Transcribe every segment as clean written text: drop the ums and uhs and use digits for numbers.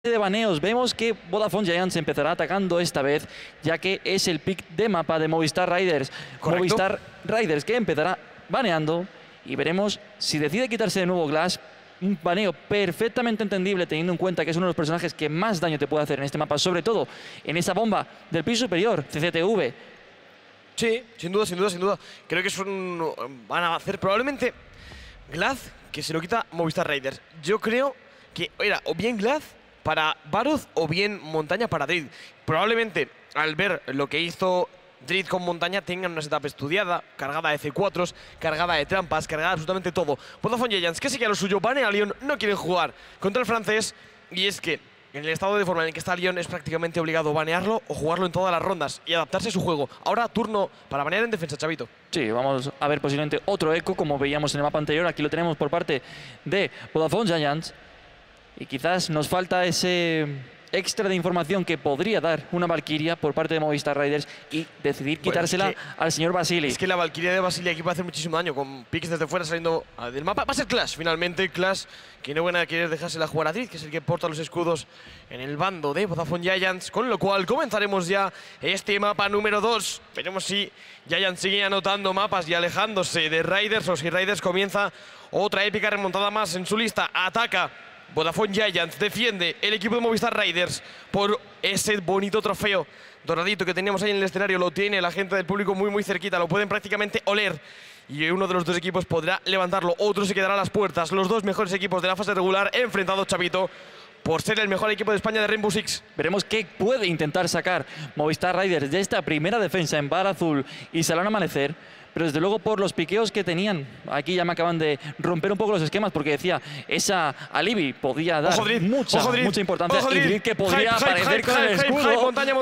de baneos, vemos que Vodafone Giants empezará atacando esta vez, ya que es el pick de mapa de Movistar Riders. Correcto. Movistar Riders que empezará baneando y veremos si decide quitarse de nuevo Glass. Un baneo perfectamente entendible teniendo en cuenta que es uno de los personajes que más daño te puede hacer en este mapa, sobre todo en esa bomba del piso superior, CCTV. Sí, sin duda, sin duda, sin duda. Creo que es van a hacer probablemente Glaz que se lo quita Movistar Riders. Yo creo que era o bien Glaz para Baroth o bien Montaña para Dread. Probablemente al ver lo que hizo Dread con Montaña tengan una setup estudiada, cargada de C4s, cargada de trampas, cargada de absolutamente todo. Vodafone Giants, que sí que a lo suyo, banea a Lyon, no quieren jugar contra el francés. Y es que en el estado de forma en el que está Lyon es prácticamente obligado banearlo o jugarlo en todas las rondas y adaptarse a su juego. Ahora turno para banear en defensa, Chavito. Sí, vamos a ver posiblemente otro eco como veíamos en el mapa anterior. Aquí lo tenemos por parte de Vodafone Giants. Y quizás nos falta ese extra de información que podría dar una Valkyria por parte de Movistar Riders y decidir quitársela al señor Vasily. Es que la Valkyria de Vasily aquí puede hacer muchísimo daño, con picks desde fuera saliendo del mapa. Va a ser Clash, finalmente. Clash, que no van a querer dejársela jugar a Dread, que es el que porta los escudos en el bando de Vodafone Giants. Con lo cual comenzaremos ya este mapa número 2. Veremos si Giants sigue anotando mapas y alejándose de Riders, o si Riders comienza otra épica remontada más en su lista. Ataca Vodafone Giants, defiende el equipo de Movistar Riders por ese bonito trofeo doradito que teníamos ahí en el escenario. Lo tiene la gente del público muy cerquita, lo pueden prácticamente oler. Y uno de los dos equipos podrá levantarlo, otro se quedará a las puertas. Los dos mejores equipos de la fase regular enfrentados, Chavito, por ser el mejor equipo de España de Rainbow Six. Veremos qué puede intentar sacar Movistar Riders de esta primera defensa en Bar Azul y Salón Amanecer. Pero desde luego por los piqueos que tenían, aquí ya me acaban de romper un poco los esquemas porque decía, esa Alibi podía dar mucha importancia y Dread que podría aparecer con el escudo. Montaña.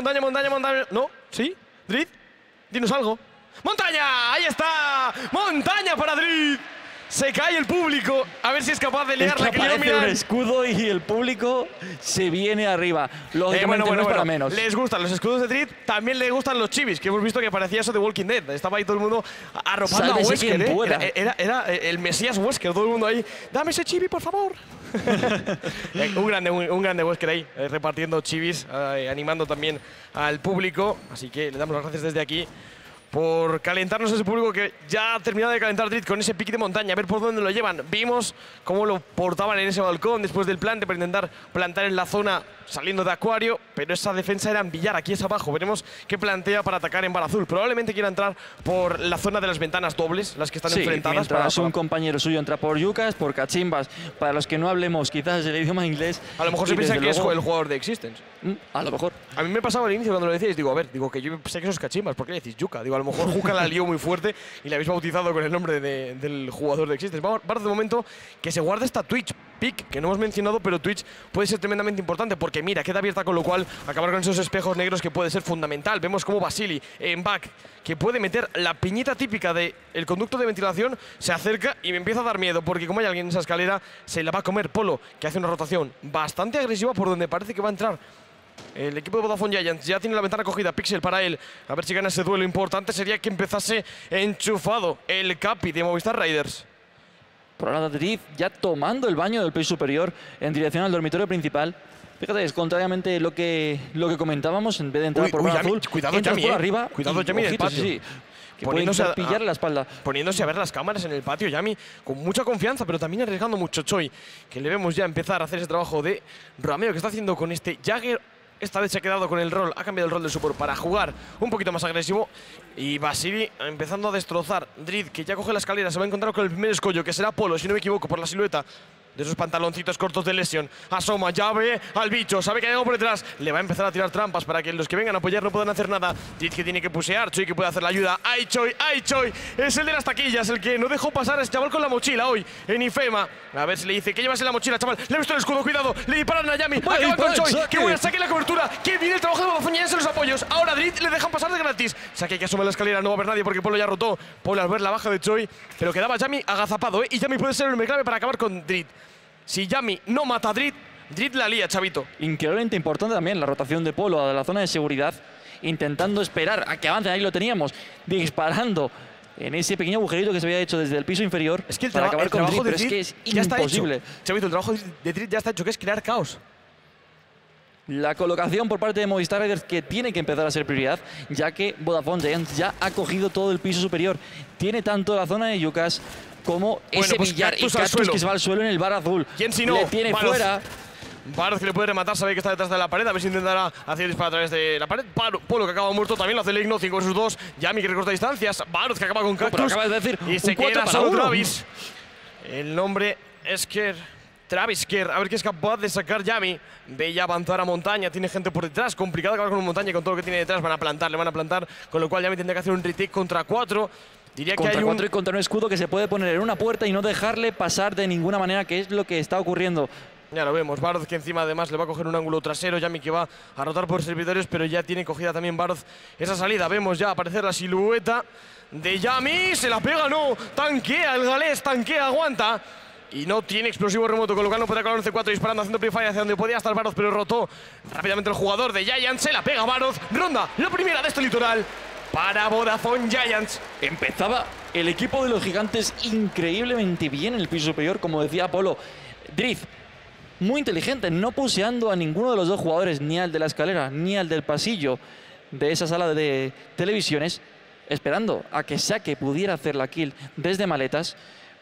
¿No? ¿Sí? ¿Dread? Dinos algo. ¡Montaña! ¡Ahí está! ¡Montaña para Dread! Se cae el público, a ver si es capaz de liarla. Es que aparece un escudo y el público se viene arriba. Lógicamente no es para menos. Les gustan los escudos de Dread, también les gustan los chivis, que hemos visto que parecía eso de Walking Dead. Estaba ahí todo el mundo arropando a Wesker, Era el Mesías Wesker, todo el mundo ahí. ¡Dame ese chibi, por favor! un grande Wesker ahí, repartiendo chivis, animando también al público. Así que le damos las gracias desde aquí por calentarnos ese público que ya ha terminado de calentar Dread con ese pick de Montaña. A ver por dónde lo llevan. Vimos cómo lo portaban en ese balcón después del plante para intentar plantar en la zona saliendo de Acuario, pero esa defensa era en Villar, aquí es abajo. Veremos qué plantea para atacar en Bar Azul. Probablemente quiera entrar por la zona de las ventanas dobles, las que están enfrentadas. Mientras un compañero suyo entra por Yucas, por Cachimbas. Para los que no hablemos quizás el idioma inglés. A lo mejor se piensa que es el jugador de Existence. A lo mejor. A mí me pasaba al inicio cuando lo decíais, digo, a ver, digo que yo sé que sos Cachimbas, ¿por qué le decís Yuca? Digo, a lo mejor Juca la lió muy fuerte y le habéis bautizado con el nombre del jugador de Existence. Vamos de momento que se guarde esta Twitch pick, que no hemos mencionado, pero Twitch puede ser tremendamente importante porque mira, queda abierta, con lo cual acabar con esos espejos negros que puede ser fundamental. Vemos como Vasily en back, que puede meter la piñita típica del conducto de ventilación, se acerca y me empieza a dar miedo porque como hay alguien en esa escalera, se la va a comer Polo, que hace una rotación bastante agresiva por donde parece que va a entrar el equipo de Vodafone Giants. Ya tiene la ventana cogida, Pixel para él, a ver si gana ese duelo. Importante sería que empezase enchufado el Capi de Movistar Riders. Por ahora Dread ya tomando el baño del piso superior en dirección al dormitorio principal. Fíjate, es contrariamente lo que comentábamos, en vez de entrar por Bar Azul, cuidado Yami, por arriba. Cuidado Yami del patio. Sí, que poniéndose a pillar la espalda. Poniéndose a ver las cámaras en el patio, Yami, con mucha confianza, pero también arriesgando mucho. Choi, que le vemos ya empezar a hacer ese trabajo de Romeo que está haciendo con este Jagger. Esta vez se ha quedado con el rol, ha cambiado el rol de support para jugar un poquito más agresivo. Y Vasily empezando a destrozar. Dread, que ya coge la escalera, se va a encontrar con el primer escollo, que será Polo, si no me equivoco, por la silueta de esos pantaloncitos cortos de Lesion. Asoma, ya ve al bicho, sabe que hay algo por detrás. Le va a empezar a tirar trampas para que los que vengan a apoyar no puedan hacer nada. Dread que tiene que pusear, Choi que puede hacer la ayuda. ¡Ay, Choi! ¡Ay, Choi! Es el de las taquillas, el que no dejó pasar a ese chaval con la mochila hoy en IFEMA. A ver si le dice, ¿qué llevas en la mochila, chaval? Le he visto el escudo, cuidado. Le disparan a Yami. Acaba con Choi. ¡Qué buena saque la cobertura! ¡Qué bien el trabajo de Vodafone en los apoyos! Ahora Dread le dejan pasar de gratis. Saque que asoma la escalera, no va a haber nadie porque Polo ya rotó. Polo al ver la baja de Choi, pero quedaba Yami agazapado, Y Yami puede ser el hombre clave para acabar con Dread. Si Yami no mata a Dread, Dread la lía, Chavito. Increíblemente importante también la rotación de Polo a la zona de seguridad, intentando esperar a que avancen. Ahí lo teníamos, disparando en ese pequeño agujerito que se había hecho desde el piso inferior. Es que el, para acabar con trabajo Dread, de pero es que es ya está imposible. hecho. Chavito, el trabajo de Dread ya está hecho, que es crear caos. La colocación por parte de Movistar Riders que tiene que empezar a ser prioridad, ya que Vodafone Giants ya ha cogido todo el piso superior. Tiene tanto la zona de Yucas como ese pues billar y Cactus al Cactus suelo. que se va al suelo en el bar azul. ¿Quién si no? Le tiene Baroz. fuera. Baroz que le puede rematar, sabe que está detrás de la pared, a ver si intentará hacer el disparo a través de la pared. Polo que acaba muerto, también lo hace Ligno, 5 vs 2. Yami que recorta distancias. Baroz que acaba con Pero Cactus. acabas de decir y se un 4 queda para solo 1. Travis. El nombre es Travis Kerr, a ver qué es capaz de sacar Yami. Ve ya avanzar a montaña, tiene gente por detrás. Complicado acabar con montaña y con todo lo que tiene detrás. Le van a plantar. Con lo cual Yami tendrá que hacer un retake contra 4. Diría Contra que hay 4 y contra un escudo que se puede poner en una puerta y no dejarle pasar de ninguna manera, que es lo que está ocurriendo. Ya lo vemos, Baroz que encima además le va a coger un ángulo trasero, Yami que va a rotar por servidores, pero ya tiene cogida también Baroz esa salida. Vemos ya aparecer la silueta de Yami, se la pega, no, tanquea el galés, tanquea, aguanta. Y no tiene explosivo remoto, con lo cual no puede acabar 11-4 disparando, haciendo prefire hacia donde podía estar Baroz, pero rotó rápidamente el jugador de Giants, se la pega Baroz, ronda, la primera de este litoral para Vodafone Giants. Empezaba el equipo de los gigantes increíblemente bien en el piso superior, como decía Apolo. Drift, muy inteligente, no puseando a ninguno de los dos jugadores, ni al de la escalera, ni al del pasillo de esa sala de televisiones, esperando a que Sake pudiera hacer la kill desde maletas.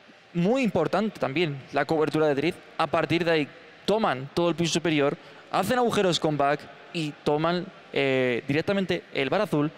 Muy importante también la cobertura de Drift. A partir de ahí toman todo el piso superior, hacen agujeros con back y toman directamente el bar azul,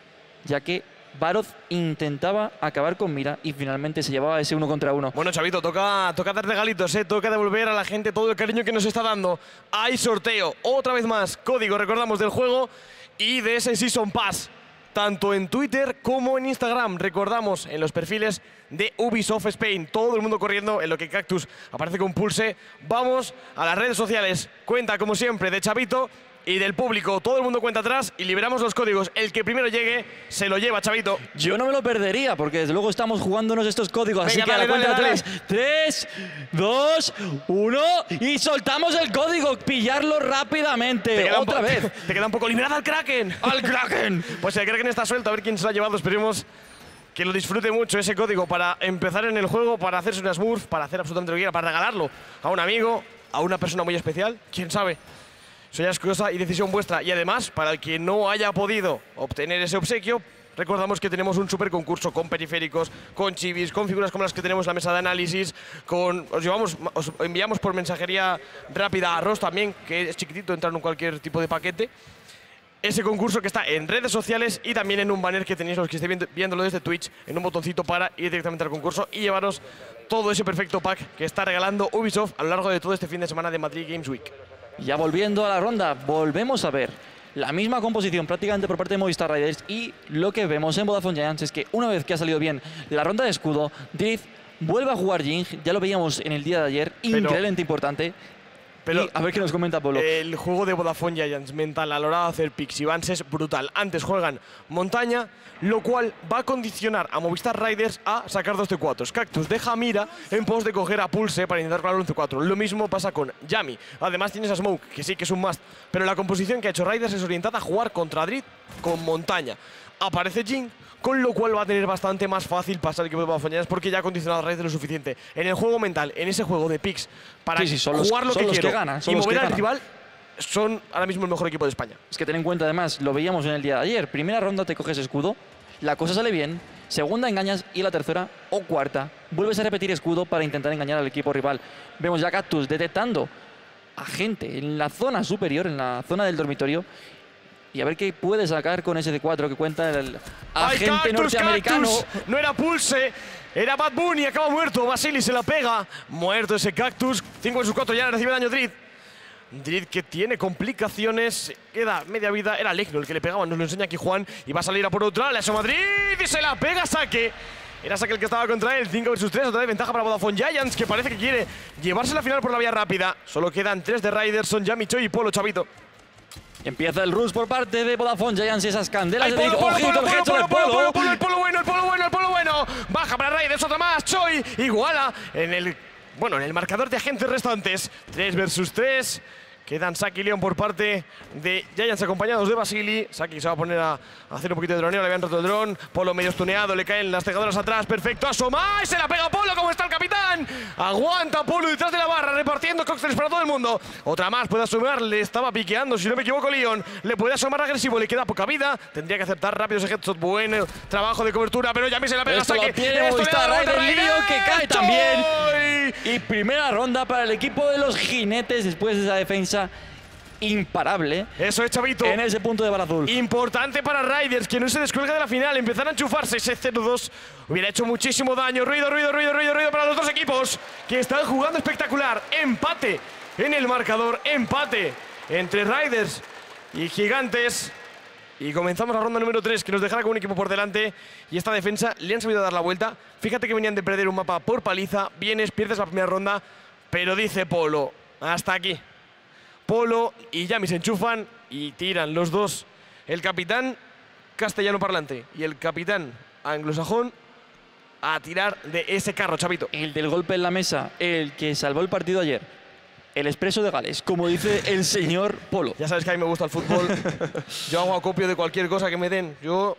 ya que Baroz intentaba acabar con Mira y finalmente se llevaba ese 1 contra 1. Bueno, Chavito, toca dar regalitos, toca devolver a la gente todo el cariño que nos está dando. Hay sorteo, otra vez más, código, recordamos, del juego y de ese Season Pass, tanto en Twitter como en Instagram. Recordamos, en los perfiles de Ubisoft Spain. Todo el mundo corriendo en lo que Cactus aparece con Pulse. Vamos a las redes sociales. Cuenta, como siempre, de Chavito y del público. Todo el mundo cuenta atrás y liberamos los códigos. El que primero llegue se lo lleva, Chavito. Yo no me lo perdería, porque desde luego estamos jugándonos estos códigos. Venga, así que dale, a la cuenta dale, de 3, 2, 1 y soltamos el código. Pillarlo rápidamente. Otra vez. Te queda un poco. ¡Liberad al Kraken! ¡Al Kraken! Pues el Kraken está suelto, a ver quién se lo ha llevado. Esperemos que lo disfrute mucho ese código para empezar en el juego, para hacerse una smurf, para hacer absolutamente lo que quiera, para regalarlo a un amigo, a una persona muy especial. ¿Quién sabe? Eso ya es cosa y decisión vuestra. Y además, para el que no haya podido obtener ese obsequio, recordamos que tenemos un super concurso con periféricos, con chivis, con figuras como las que tenemos en la mesa de análisis, os enviamos por mensajería rápida a Ross también, que es chiquitito, entrar en cualquier tipo de paquete. Ese concurso que está en redes sociales y también en un banner que tenéis los que estéis viéndolo desde Twitch, en un botoncito para ir directamente al concurso y llevaros todo ese perfecto pack que está regalando Ubisoft a lo largo de todo este fin de semana de Madrid Games Week. Ya volviendo a la ronda, volvemos a ver la misma composición prácticamente por parte de Movistar Riders, y lo que vemos en Vodafone Giants es que una vez que ha salido bien la ronda de escudo, Drift vuelve a jugar Jing, ya lo veíamos en el día de ayer, increíblemente importante. Pero, y a ver qué nos comenta Polo. El juego de Vodafone Giants mental a la hora de hacer picks y bans es brutal. Antes juegan montaña, lo cual va a condicionar a Movistar Riders a sacar 2 C4. Cactus deja Mira en pos de coger a Pulse para intentar colar un C4. Lo mismo pasa con Yami. Además tienes a Smoke, que sí que es un must, pero la composición que ha hecho Riders es orientada a jugar contra Drift con montaña. Aparece Jing, con lo cual va a tener bastante más fácil pasar el equipo de Vodafone Giants porque ya ha condicionado a Riders lo suficiente. En el juego mental, en ese juego de picks, para jugar lo que quiero y mover al rival, son ahora mismo el mejor equipo de España. Es que ten en cuenta, además, lo veíamos en el día de ayer. Primera ronda te coges escudo, la cosa sale bien. Segunda engañas y la tercera o cuarta vuelves a repetir escudo para intentar engañar al equipo rival. Vemos ya Cactus detectando a gente en la zona superior, en la zona del dormitorio. Y a ver qué puede sacar con ese D4 que cuenta el agente norteamericano. Cactus. No era Pulse, era Bad Bunny, acaba muerto. Vasily se la pega. Muerto ese Cactus. 5 vs 4, ya recibe daño Drift. Drift que tiene complicaciones, queda media vida. Era Legno el que le pegaba, nos lo enseña aquí Juan. Y va a salir a por otra, le asoma Drift y se la pega Sake. Era Sake el que estaba contra él, 5 vs 3, otra vez ventaja para Vodafone Giants, que parece que quiere llevarse la final por la vía rápida. Solo quedan 3 de Riders, son Yami, Choi y Polo, Chavito. Empieza el rush por parte de Vodafone Giants, esas candelas. El Polo bueno. Baja para Raiders, otra más. Choi iguala en el marcador de agentes restantes. 3 vs 3. Quedan Saki y Leon por parte de Giants acompañados de Vasily. Saki se va a poner a hacer un poquito de droneo, le habían roto el dron. Polo medio stuneado, le caen las tejadoras atrás. Perfecto, asoma y se la pega Polo. ¿Cómo está el capitán? Aguanta Polo detrás de la barra, repartiendo cócteles para todo el mundo. Otra más, puede asomar, le estaba piqueando, si no me equivoco, Leon. Le puede asomar agresivo, le queda poca vida. Tendría que acertar rápido ese headshot. Buen trabajo de cobertura, pero Yami se la pega a Saki. Movistar Riders, Leon que cae también. Y primera ronda para el equipo de los jinetes después de esa defensa imparable. Eso es, chavito. En ese punto de bala azul. Importante para Riders, que no se descuelga de la final. Empezar a enchufarse. Ese 0-2 hubiera hecho muchísimo daño. Ruido para los dos equipos que están jugando espectacular. Empate en el marcador. Empate entre Riders y Gigantes. Y comenzamos la ronda número 3, que nos dejará con un equipo por delante. Y esta defensa le han sabido dar la vuelta. Fíjate que venían de perder un mapa por paliza. Vienes, pierdes la primera ronda. Pero dice Polo, hasta aquí. Polo y Yami se enchufan y tiran los dos. El capitán castellano parlante y el capitán anglosajón a tirar de ese carro, chavito. El del golpe en la mesa, el que salvó el partido ayer. El expreso de Gales, como dice el señor Polo. Ya sabes que a mí me gusta el fútbol. Yo hago acopio de cualquier cosa que me den. Yo…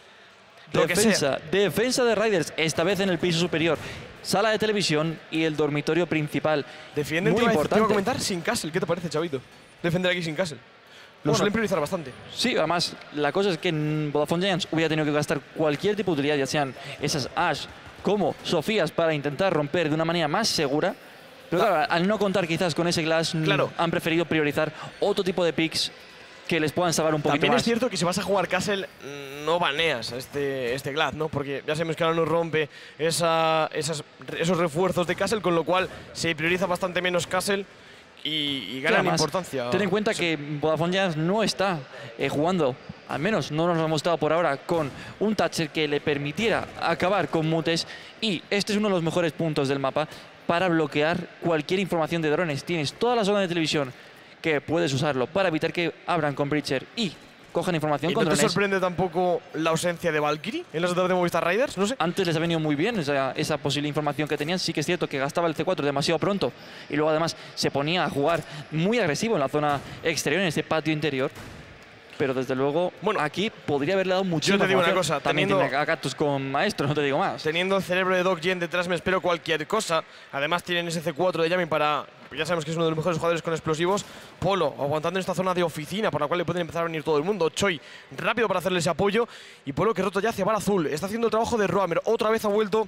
Defensa de Riders, esta vez en el piso superior. Sala de televisión y el dormitorio principal. Defienden, muy importante. Te iba a comentar sin Castle. ¿Qué te parece, chavito? Defender aquí sin Castle. Lo suelen priorizar bastante. Sí, además, la cosa es que en Vodafone Giants hubiera tenido que gastar cualquier tipo de utilidad, ya sean esas Ash como Sofías, para intentar romper de una manera más segura. Pero claro, al no contar quizás con ese Glass, han preferido priorizar otro tipo de picks que les puedan salvar un poquito También más. Es cierto que si vas a jugar Castle, no baneas este Glad, ¿no? Porque ya sabemos que ahora nos rompe esos refuerzos de Castle, con lo cual se prioriza bastante menos Castle y ganan importancia. Ten en cuenta que Vodafone Giants no está jugando, al menos no nos lo ha mostrado por ahora, con un Thatcher que le permitiera acabar con Mutes, y este es uno de los mejores puntos del mapa para bloquear cualquier información de drones. Tienes toda la zona de televisión que puedes usarlo para evitar que abran con Breacher y cojan información con drones. ¿No te sorprende tampoco la ausencia de Valkyrie en las otras de Movistar Riders? No sé. Antes les ha venido muy bien esa posible información que tenían. Sí que es cierto que gastaba el C4 demasiado pronto y luego además se ponía a jugar muy agresivo en la zona exterior, en ese patio interior. Pero desde luego, bueno, aquí podría haberle dado muchísimo. Yo te digo una cosa. También tiene a Cactus con maestro, no te digo más. Teniendo el cerebro de Doc Yen detrás me espero cualquier cosa. Además tienen ese C4 de Yami para… Ya sabemos que es uno de los mejores jugadores con explosivos. Polo aguantando en esta zona de oficina por la cual le pueden empezar a venir todo el mundo. Choi rápido para hacerle ese apoyo. Y Polo que roto ya hacia bala azul. Está haciendo el trabajo de Roamer. Otra vez ha vuelto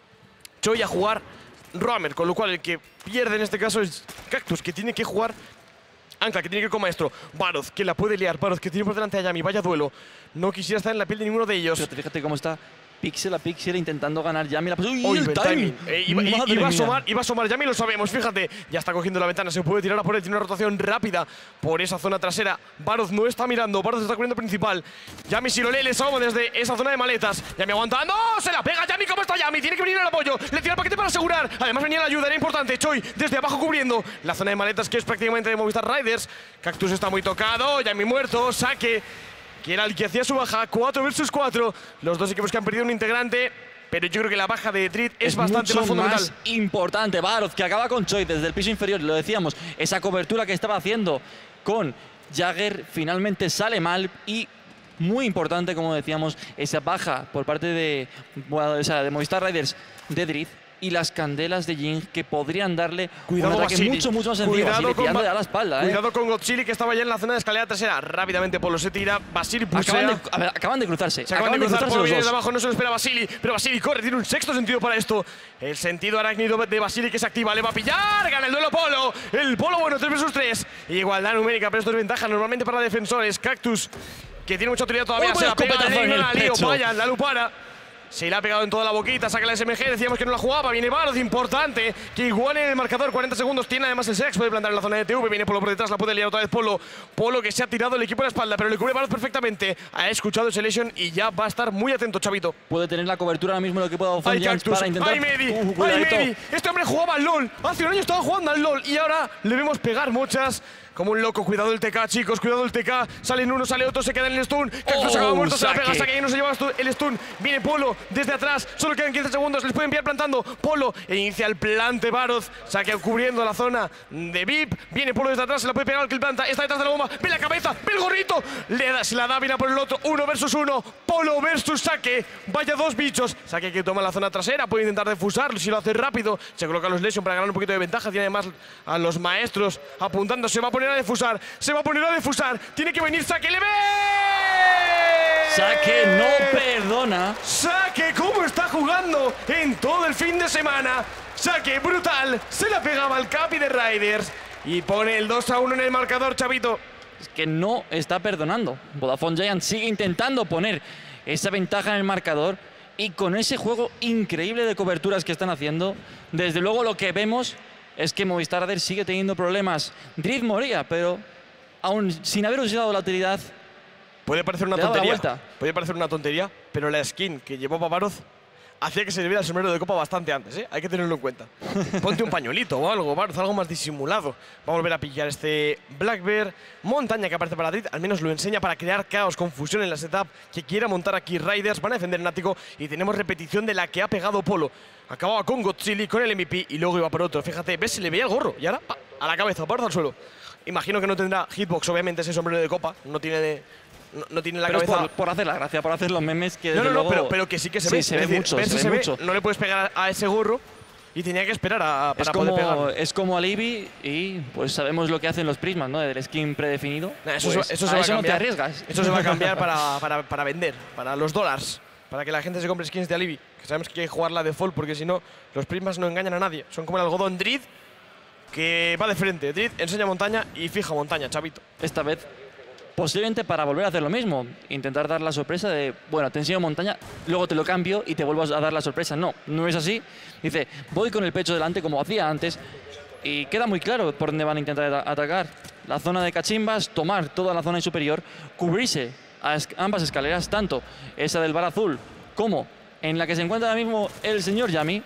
Choi a jugar Roamer. Con lo cual el que pierde en este caso es Cactus, que tiene que jugar Ancla, que tiene que ir con maestro. Baroz, que la puede liar. Baroz, que tiene por delante a Yami. Vaya duelo. No quisiera estar en la piel de ninguno de ellos. Pero fíjate cómo está pixel a pixel intentando ganar Yami. ¡Uy, el timing! Iba a asomar Yami, lo sabemos. Fíjate, ya está cogiendo la ventana. Se puede tirar a por él. Tiene una rotación rápida por esa zona trasera. Baroz no está mirando. Baroz está corriendo principal. Yami, si lo lee, le asoma desde esa zona de maletas. Yami aguanta. ¡No! ¡Se la pega Yami! ¿Cómo está Yami? Tiene que venir el apoyo. Le tira el paquete para asegurar. Además venía la ayuda. Era importante. Choi desde abajo cubriendo la zona de maletas, que es prácticamente de Movistar Riders. Cactus está muy tocado. Yami muerto. Saque, que era el que hacía su baja. 4 versus 4. Los dos equipos que han perdido un integrante. Pero yo creo que la baja de Trit es bastante más fundamental. Más importante. Baroz, que acaba con Choi desde el piso inferior. Lo decíamos, esa cobertura que estaba haciendo con Jagger finalmente sale mal. Y muy importante, como decíamos, esa baja por parte de Movistar Riders de Drit. Y las candelas de Jing, que podrían darle un ataque mucho más sencillo. Vasily tirándole a la espalda. Cuidado con Godzilla, que estaba ya en la zona de escalera trasera. Rápidamente Polo se tira. Vasily pusea. Acaban de cruzarse. Acaban de cruzar. Polo viene de abajo, no se lo espera Vasily. Pero Vasily corre, tiene un sexto sentido para esto. El sentido arácnido de Vasily que se activa. Le va a pillar. Gana el duelo Polo. El Polo bueno, 3 versus 3. Igualdad numérica, pero esto es ventaja normalmente para defensores. Cactus, que tiene mucha autoridad todavía. Se la pega en el lío. Vaya, la lupara. Se le ha pegado en toda la boquita, saca la SMG, decíamos que no la jugaba, viene Baroz, importante, que igual en el marcador, 40 segundos, tiene además el Sex, puede plantar en la zona de TV, viene Polo por detrás, la puede liar otra vez Polo, Polo que se ha tirado el equipo a la espalda, pero le cubre Baroz perfectamente, ha escuchado ese Lesion y ya va a estar muy atento, chavito. Puede tener la cobertura ahora mismo lo que pueda ofrecer para intentar… ¡Ay, Medi! Este hombre jugaba al LoL, hace un año estaba jugando al LoL y ahora le vemos pegar muchas como un loco. Cuidado el TK, chicos, cuidado el TK. Salen uno, sale otro, se queda en el stun. Cactus acaba muerto, se la pega, Sake no se lleva el stun. Viene Polo desde atrás, solo quedan 15 segundos. Les pueden pillar plantando. Polo inicia el plante Baroth. Sake cubriendo la zona de VIP. Viene Polo desde atrás, se la puede pegar al que planta. Está detrás de la bomba, ve la cabeza, ve el gorrito. Se la da, viene por el otro. 1 versus 1. Polo versus Sake. Vaya dos bichos. Sake que toma la zona trasera, puede intentar defusar si lo hace rápido. Se coloca los Lesion para ganar un poquito de ventaja. Tiene además a los maestros apuntando. Se va a poner a defusar. Se va a poner a defusar. Tiene que venir Sake. ¡Le ve! Sake no perdona. Sake, ¿cómo está jugando en todo el fin de semana? Sake, brutal. Se la pegaba al Capi de Riders. Y pone el 2-1 en el marcador, chavito. Es que no está perdonando. Vodafone Giants sigue intentando poner esa ventaja en el marcador. Y con ese juego increíble de coberturas que están haciendo, desde luego lo que vemos es que Movistar Riders sigue teniendo problemas. Drift moría, pero aún sin haber usado la utilidad, puede parecer una tontería. Puede parecer una tontería, pero la skin que llevó Baroth hacía que se le viera el sombrero de copa bastante antes, ¿eh? Hay que tenerlo en cuenta. Ponte un pañuelito o algo, Baroth, algo más disimulado. Va a volver a pillar este Black Bear. Montaña que aparece para Drift, al menos lo enseña para crear caos, confusión en la setup que quiera montar aquí Riders. Van a defender el Nático y tenemos repetición de la que ha pegado Polo. Acababa con Godzilla, con el MVP y luego iba por otro. Fíjate, ves, se le veía el gorro y ahora a la cabeza, Baroth al suelo. Imagino que no tendrá hitbox, obviamente, ese sombrero de copa. No tiene la pero cabeza. Es por hacer la gracia, por hacer los memes que No, luego... pero que sí que se ve. Se ve mucho, se ve mucho. No le puedes pegar a ese gorro y tenía que esperar para poder pegar. Es como Alibi y pues sabemos lo que hacen los prismas, ¿no? Del skin predefinido. Eso pues se va a cambiar. No te arriesgas. Eso se va a cambiar para vender, para los dólares. Para que la gente se compre skins de Alibi. Que sabemos que hay que jugarla default porque si no, los prismas no engañan a nadie. Son como el algodón Drift que va de frente. Drift enseña montaña y fija montaña, chavito. Esta vez posiblemente para volver a hacer lo mismo, intentar dar la sorpresa de, bueno, te enseño montaña, luego te lo cambio y te vuelvo a dar la sorpresa. No, no es así. Dice, voy con el pecho delante como hacía antes y queda muy claro por dónde van a intentar atacar. La zona de cachimbas, tomar toda la zona superior, cubrirse a ambas escaleras, tanto esa del bar azul como en la que se encuentra ahora mismo el señor Yami.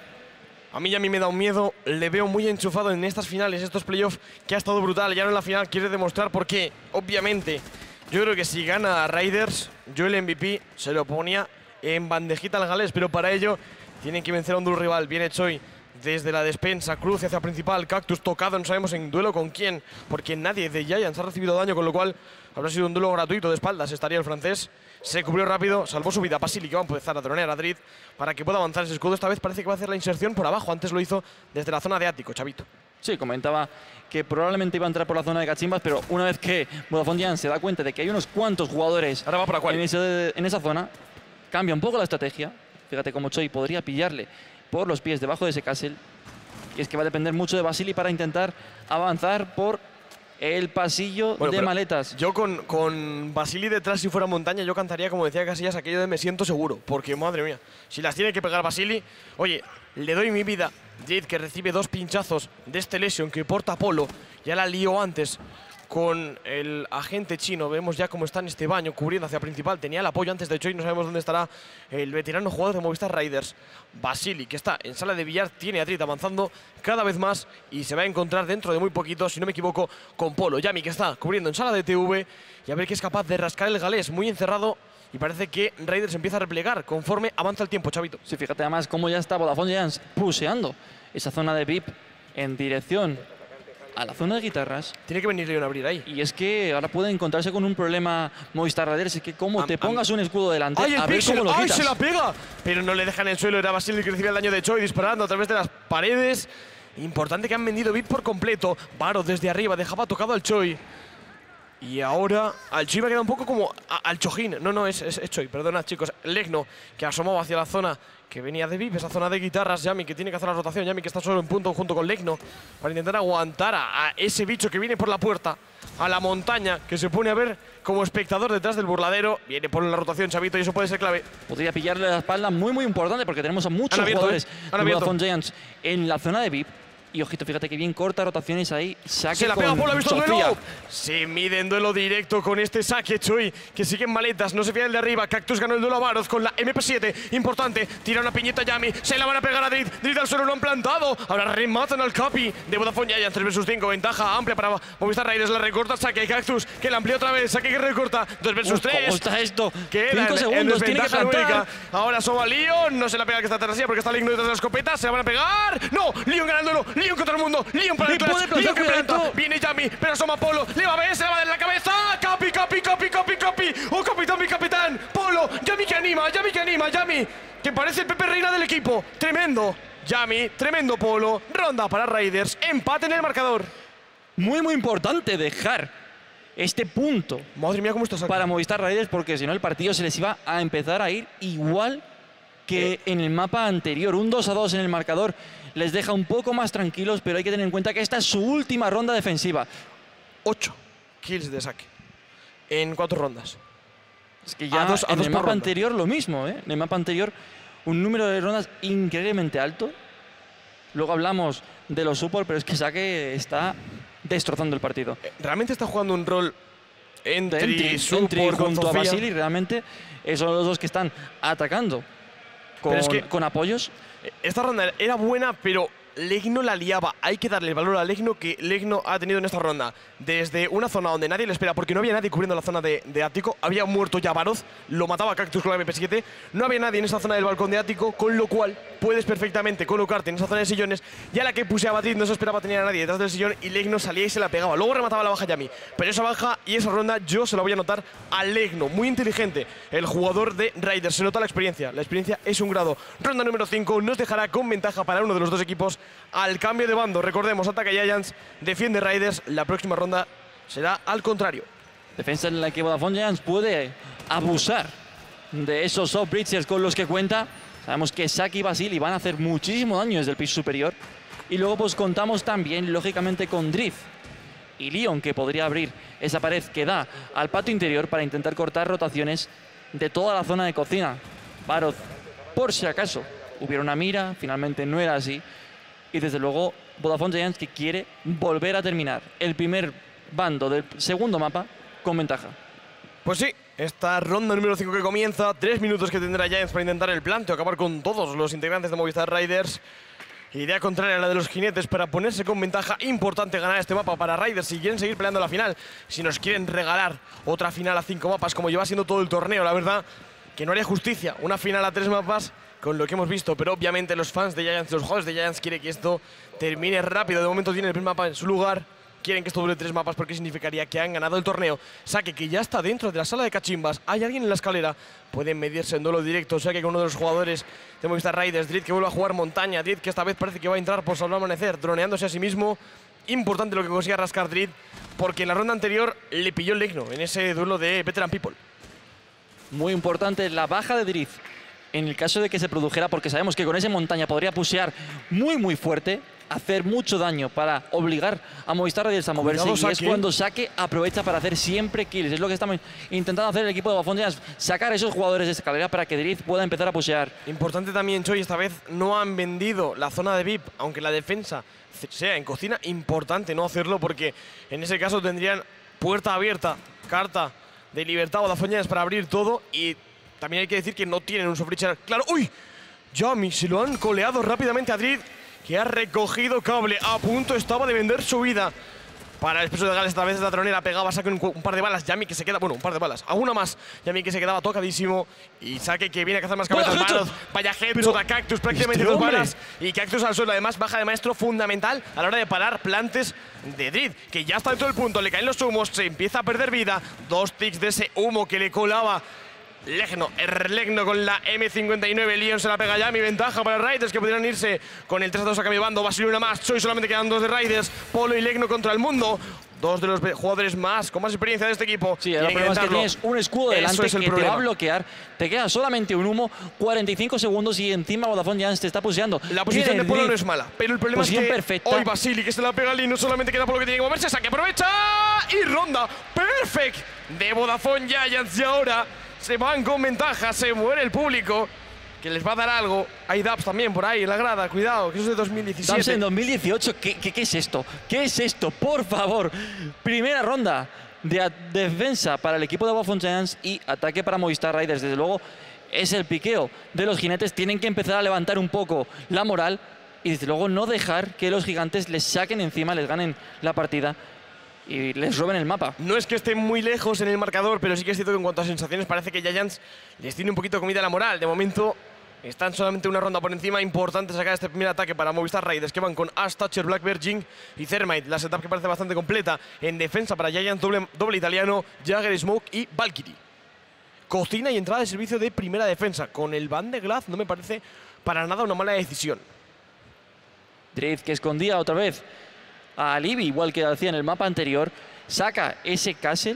A mí Yami me da un miedo, le veo muy enchufado en estas finales, estos playoffs, que ha estado brutal. Ya no en la final quiere demostrar por qué, obviamente. Yo creo que si gana a Riders, yo el MVP se lo ponía en bandejita al galés, pero para ello tienen que vencer a un duro rival. Viene Choi desde la despensa, cruce hacia principal, Cactus tocado, no sabemos en duelo con quién, porque nadie de Giants ha recibido daño, con lo cual habrá sido un duelo gratuito de espaldas. Estaría el francés, se cubrió rápido, salvó su vida. Basili que va a empezar a dronear a Drift para que pueda avanzar ese escudo. Esta vez parece que va a hacer la inserción por abajo, antes lo hizo desde la zona de ático, chavito. Sí, comentaba que probablemente iba a entrar por la zona de cachimbas, pero una vez que Vodafone Giants se da cuenta de que hay unos cuantos jugadores ahora va por Aquari en esa zona, cambia un poco la estrategia. Fíjate cómo Choi podría pillarle por los pies debajo de ese castle. Y es que va a depender mucho de Basili para intentar avanzar por el pasillo de maletas. Yo con Basili detrás, si fuera montaña, yo cantaría, como decía Casillas, aquello de me siento seguro. Porque, madre mía, si las tiene que pegar Basili, oye, le doy mi vida. Jade que recibe 2 pinchazos de este Lesion que porta Polo. Ya la lió antes con el agente chino. Vemos ya cómo está en este baño, cubriendo hacia principal. Tenía el apoyo antes de Choi, no sabemos dónde estará el veterano jugador de Movistar Riders. Basili, que está en sala de billar, tiene a Drift avanzando cada vez más y se va a encontrar dentro de muy poquito, si no me equivoco, con Polo. Yami que está cubriendo en sala de TV y a ver que es capaz de rascar el galés, muy encerrado. Y parece que Raiders empieza a replegar conforme avanza el tiempo, chavito. Sí, fíjate además cómo ya está Vodafone Giants puseando esa zona de VIP en dirección a la zona de guitarras. Tiene que venir Leon a abrir ahí. Y es que ahora puede encontrarse con un problema Movistar Riders, es que como te pongas un escudo delante, ¡ay, a ver cómo lo quitas! ¡Ay, se la pega! Pero no le dejan en el suelo, era Basili que recibe el daño de Choi disparando a través de las paredes. Importante que han vendido VIP por completo. Baroth desde arriba dejaba tocado al Choi. Y ahora al Choi va a quedar un poco como al Chojin. No, es Choi, perdonad chicos. Legno que asomaba hacia la zona que venía de VIP, esa zona de guitarras. Yami que tiene que hacer la rotación. Yami que está solo en punto junto con Legno para intentar aguantar a ese bicho que viene por la puerta. A la montaña que se pone a ver como espectador detrás del burladero. Viene por la rotación, chavito, y eso puede ser clave. Podría pillarle la espalda muy importante porque tenemos a muchos jugadores de Vodafone Giants en la zona de VIP. Y ojito, fíjate que bien corta rotaciones ahí. Saque se la pega con Polo, ha visto el Sofía. duelo. Se mide en duelo directo con este saque Choi, que sigue en maletas, no se fía el de arriba. Cactus ganó el duelo a Baroz con la MP7, importante. Tira una piñeta Yami, se la van a pegar a Drit. Drit al suelo, lo han plantado. Ahora rematan al Capi de Vodafone Giants, 3 vs 5, ventaja amplia para Movistar Raiders. La recorta saque Cactus, que la amplía otra vez. Saque que recorta, 2 vs 3. ¿Cómo está esto? Queda 5 segundos, tiene que desventaja plantar. numérica. Ahora Soba Leon, no se la pega que está atrás porque está Ligno detrás de la escopeta. Se la van a pegar. No, Leon ganándolo. Leon contra el mundo. Leon para el Le puede Clash. Leon que plantar, planta. cuidadito. Viene Yami, pero asoma Polo. Le va a ver, se la va a dar en la cabeza. Capi, Capi, Capi, Capi, Capi. Oh, capitán, mi capitán. Polo. Yami que anima, Yami que anima. Yami, que parece el Pepe Reina del equipo. Tremendo. Yami, tremendo Polo. Ronda para Raiders. Empate en el marcador. Muy, muy importante dejar este punto Madre mía, cómo está para Movistar Raiders, porque si no el partido se les iba a empezar a ir igual que en el mapa anterior. Un 2-2 en el marcador les deja un poco más tranquilos, pero hay que tener en cuenta que esta es su última ronda defensiva. 8 kills de saque en 4 rondas. Es que ya A dos en el por mapa ronda. anterior lo mismo, ¿eh? En el mapa anterior un número de rondas increíblemente alto. Luego hablamos de los support, pero es que Saque está destrozando el partido. Realmente está jugando un rol entre Entry support con junto a Sofía. Vasily, realmente son los dos que están atacando con, Pero es que- con apoyos. Esta ronda era buena, pero Legno la liaba. Hay que darle el valor a Legno que Legno ha tenido en esta ronda. Desde una zona donde nadie le espera, porque no había nadie cubriendo la zona de Ático. Había muerto ya Baroz, lo mataba Cactus con la MP7. No había nadie en esa zona del balcón de Ático, con lo cual puedes perfectamente colocarte en esa zona de sillones. Y a la que puse a Batid no se esperaba tener a nadie detrás del sillón y Legno salía y se la pegaba. Luego remataba la baja Yami. Pero esa baja y esa ronda yo se la voy a notar a Legno. Muy inteligente el jugador de Raiders. Se nota la experiencia. La experiencia es un grado. Ronda número 5 nos dejará con ventaja para uno de los dos equipos al cambio de bando. Recordemos, ataca Giants, defiende Raiders. La próxima ronda será al contrario. Defensa en la que Vodafone Giants puede abusar de esos soft breachers con los que cuenta. Sabemos que Saki y Vasily van a hacer muchísimo daño desde el piso superior. Y luego pues contamos también, lógicamente, con Drift y Leon, que podría abrir esa pared que da al patio interior para intentar cortar rotaciones de toda la zona de cocina. Baroz, por si acaso hubiera una mira, finalmente no era así. Y desde luego Vodafone Giants que quiere volver a terminar el primer bando del segundo mapa con ventaja. Pues sí, esta ronda número 5 que comienza, 3 minutos que tendrá Giants para intentar el planteo, acabar con todos los integrantes de Movistar Raiders. Idea contraria a la de los jinetes para ponerse con ventaja. Importante ganar este mapa para Raiders si quieren seguir peleando la final. Si nos quieren regalar otra final a 5 mapas como lleva siendo todo el torneo, la verdad que no haría justicia una final a 3 mapas con lo que hemos visto. Pero obviamente los fans de Giants, los jugadores de Giants quieren que esto termine rápido. De momento tienen el primer mapa en su lugar. Quieren que esto dure 3 mapas porque significaría que han ganado el torneo. Saque que ya está dentro de la sala de cachimbas. Hay alguien en la escalera. Pueden medirse en duelo directo. Saque con uno de los jugadores de Movistar Raiders. Drit que vuelve a jugar montaña. Drit que esta vez parece que va a entrar por salvar amanecer, droneándose a sí mismo. Importante lo que consiga rascar Drit, porque en la ronda anterior le pilló el Legno en ese duelo de Veteran People. Muy importante la baja de Drift. En el caso de que se produjera, porque sabemos que con ese montaña podría pushear muy fuerte, hacer mucho daño para obligar a Movistar Raiders a moverse. Cuidado, y es Saque. cuando Saque aprovecha para hacer siempre kills. Es lo que estamos intentando hacer el equipo de Vodafone Giants, sacar a esos jugadores de escalera para que Drift pueda empezar a pushear. Importante también, Choi, esta vez no han vendido la zona de VIP, aunque la defensa sea en cocina. Importante no hacerlo porque en ese caso tendrían puerta abierta, carta de libertad Vodafone Giants para abrir todo. Y también hay que decir que no tienen un softbreacher claro. ¡Uy! Yami, se lo han coleado rápidamente a Drit, que ha recogido cable. A punto estaba de vender su vida. Para el expreso de Gales, esta vez la tronera pegaba, saca un par de balas. Yami que se queda, bueno, un par de balas, alguna más. Yami que se quedaba tocadísimo. Y Saque que viene a cazar más cabezas. ¡Vaya headshot! Vaya headshot a Cactus, prácticamente este 2 hombre. balas. Y Cactus al suelo, además, baja de maestro fundamental a la hora de parar plantes de Drit, que ya está dentro del punto. Le caen los humos, se empieza a perder vida. 2 ticks de ese humo que le colaba Legno con la M59. Leon se la pega ya. Mi ventaja para Raiders, que podrían irse con el 3-2 a cambio de bando. Vasily una más. Choi solamente quedan 2 de Raiders. Polo y Legno contra el mundo. 2 de los jugadores más con más experiencia de este equipo. Sí, el problema es que tienes un escudo delante Eso es el que te va a problema. bloquear. Te queda solamente un humo, 45 segundos y encima Vodafone Giants te está pusheando. La posición Viene de Polo Drift. no es mala, pero el problema Posición es que perfecta. hoy Vasily que se la pega al no solamente queda Polo que tiene que moverse. Saque, aprovecha y ronda perfect de Vodafone Giants. Y ahora se van con ventaja, se muere el público. que les va a dar algo. Hay dubs también por ahí en la grada, cuidado, que eso es de 2017. Dubs en 2018, ¿qué es esto? ¿Qué es esto? Por favor. Primera ronda de defensa para el equipo de Vodafone Giants y ataque para Movistar Riders. Desde luego es el piqueo de los jinetes. Tienen que empezar a levantar un poco la moral y desde luego no dejar que los gigantes les saquen encima, les ganen la partida y les roben el mapa. No es que estén muy lejos en el marcador, pero sí que es cierto que en cuanto a sensaciones parece que Giants les tiene un poquito comida la moral. De momento están solamente una ronda por encima. Importante sacar este primer ataque para Movistar Raiders, que van con Ash, Thatcher, Blackbird, Jing y Thermite. La setup que parece bastante completa. En defensa para Giants, doble italiano, Jagger, Smoke y Valkyrie. Cocina y entrada de servicio de primera defensa. Con el ban de Glaz no me parece para nada una mala decisión. Drift, que escondía otra vez a Libby, igual que hacía en el mapa anterior, saca ese castle.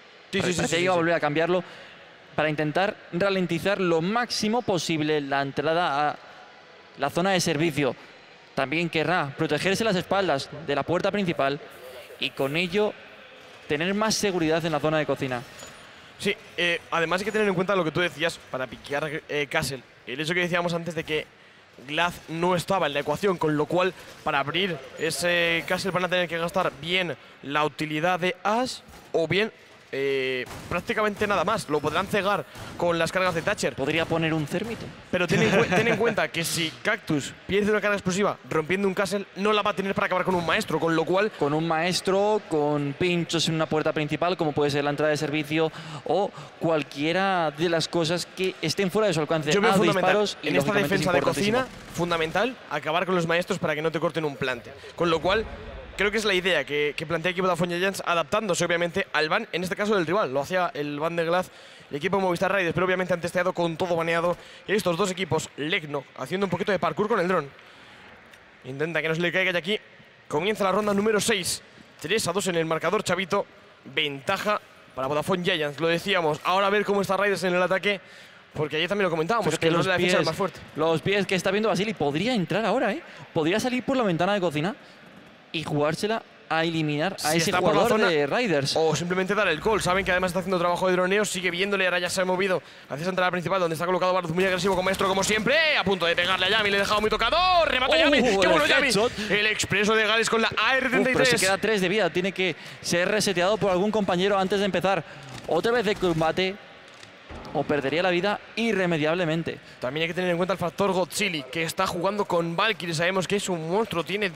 Sí, iba a volver a cambiarlo para intentar ralentizar lo máximo posible la entrada a la zona de servicio. También querrá protegerse las espaldas de la puerta principal y con ello tener más seguridad en la zona de cocina. Sí, además hay que tener en cuenta lo que tú decías para piquear Castle. El hecho que decíamos antes de que Glaz no estaba en la ecuación, con lo cual para abrir ese Castle van a tener que gastar bien la utilidad de Ash o bien prácticamente nada más. Lo podrán cegar con las cargas de Thatcher. Podría poner un Thermite. Pero ten en cuenta que si Cactus pierde una carga explosiva rompiendo un Castle, no la va a tener para acabar con un maestro, con lo cual… Con un maestro, con pinchos en una puerta principal, como puede ser la entrada de servicio, o cualquiera de las cosas que estén fuera de su alcance. Yo veo fundamental, disparos, en esta defensa de cocina, fundamental acabar con los maestros para que no te corten un plante. Con lo cual… creo que es la idea que plantea el equipo de Vodafone Giants, adaptándose obviamente al ban, en este caso del rival. Lo hacía el ban de Glaz, el equipo de Movistar Raiders, pero obviamente han testeado con todo baneado. Y estos dos equipos, Legno, haciendo un poquito de parkour con el dron. Intenta que no se le caiga y aquí comienza la ronda número 6. 3-2 en el marcador, Chavito. Ventaja para Vodafone Giants, lo decíamos. Ahora a ver cómo está Raiders en el ataque, porque ayer también lo comentábamos, que los de la defensa es más fuerte. Los pies que está viendo Vasily, podría entrar ahora, podría salir por la ventana de cocina y jugársela a eliminar a ese jugador de Raiders. O simplemente dar el call. Saben que además está haciendo trabajo de droneo, sigue viéndole, ahora ya se ha movido hacia esa entrada principal donde está colocado Bardoz, muy agresivo con maestro como siempre. A punto de pegarle a Yami, le ha dejado muy tocado. Remata Yami, qué bueno Yami. El expreso de Gales con la AR-33. Pero se queda 3 de vida, tiene que ser reseteado por algún compañero antes de empezar otra vez de combate, o perdería la vida irremediablemente. También hay que tener en cuenta el factor Godzilli, que está jugando con Valkyrie. Sabemos que es un monstruo, tiene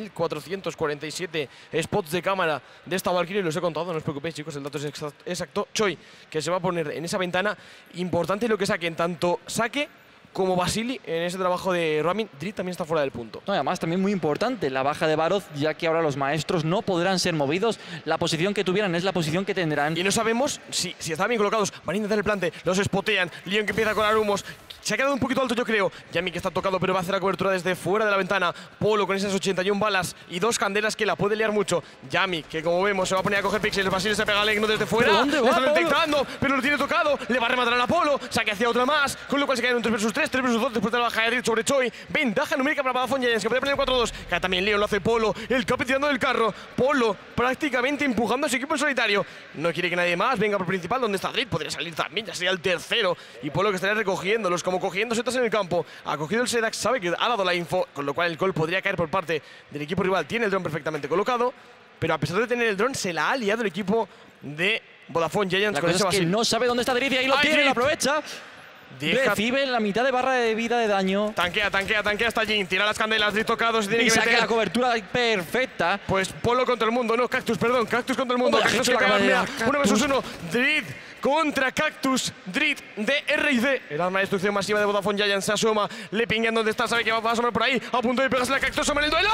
10.447 spots de cámara de esta Valkyrie. Los he contado, no os preocupéis, chicos, el dato es exacto. Choi, que se va a poner en esa ventana. Importante lo que saquen, tanto saque como Vasily en ese trabajo de Ramin. Drift también está fuera del punto. No, además, también muy importante la baja de Baroz, ya que ahora los maestros no podrán ser movidos. La posición que tuvieran es la posición que tendrán. Y no sabemos si están bien colocados. Van a intentar el plante, los spotean. Leon que empieza a colar humos. Se ha quedado un poquito alto, yo creo. Yami que está tocado, pero va a hacer la cobertura desde fuera de la ventana. Polo con esas 81 balas y 2 candelas que la puede liar mucho. Yami, que como vemos, se va a poner a coger píxeles. Vasily se pega a Legno desde fuera. ¿Dónde va? Está detectando, pero lo tiene tocado. Le va a rematar a Apolo. Saque hacia otra más. Con lo cual se queda en un 3 vs 3, 3 vs 2 después de la baja de Drift sobre Choi. Ventaja numérica para Vodafone Giants, que puede poner 4-2. Cae también Leon, lo hace Polo. El Capi tirando del carro. Polo prácticamente empujando a su equipo en solitario. No quiere que nadie más venga por principal. ¿Dónde está Drift? Podría salir también, ya sería el tercero. Y Polo que estaría recogiéndolos, como cogiendo setas en el campo. Ha cogido el Sedax, sabe que ha dado la info, con lo cual el call podría caer por parte del equipo rival. Tiene el dron perfectamente colocado, pero a pesar de tener el dron, se la ha liado el equipo de Vodafone Giants. La cosa es que no sabe dónde está Drift y ahí lo tiene, lo aprovecha. Recibe la mitad de barra de vida de daño. Tanquea hasta Jin, tira las candelas, Drift tocado, se tiene y que saca meter. La cobertura perfecta. Pues Polo contra el mundo, no, Cactus contra el mundo. Cactus que pega 1 vs 1. Drift contra Cactus, Drift de R&D. El arma de destrucción masiva de Vodafone Giants se asoma. Le pinguean donde está, sabe que va a asomar por ahí. A punto de pegarse la Cactus, asoma en el duelo.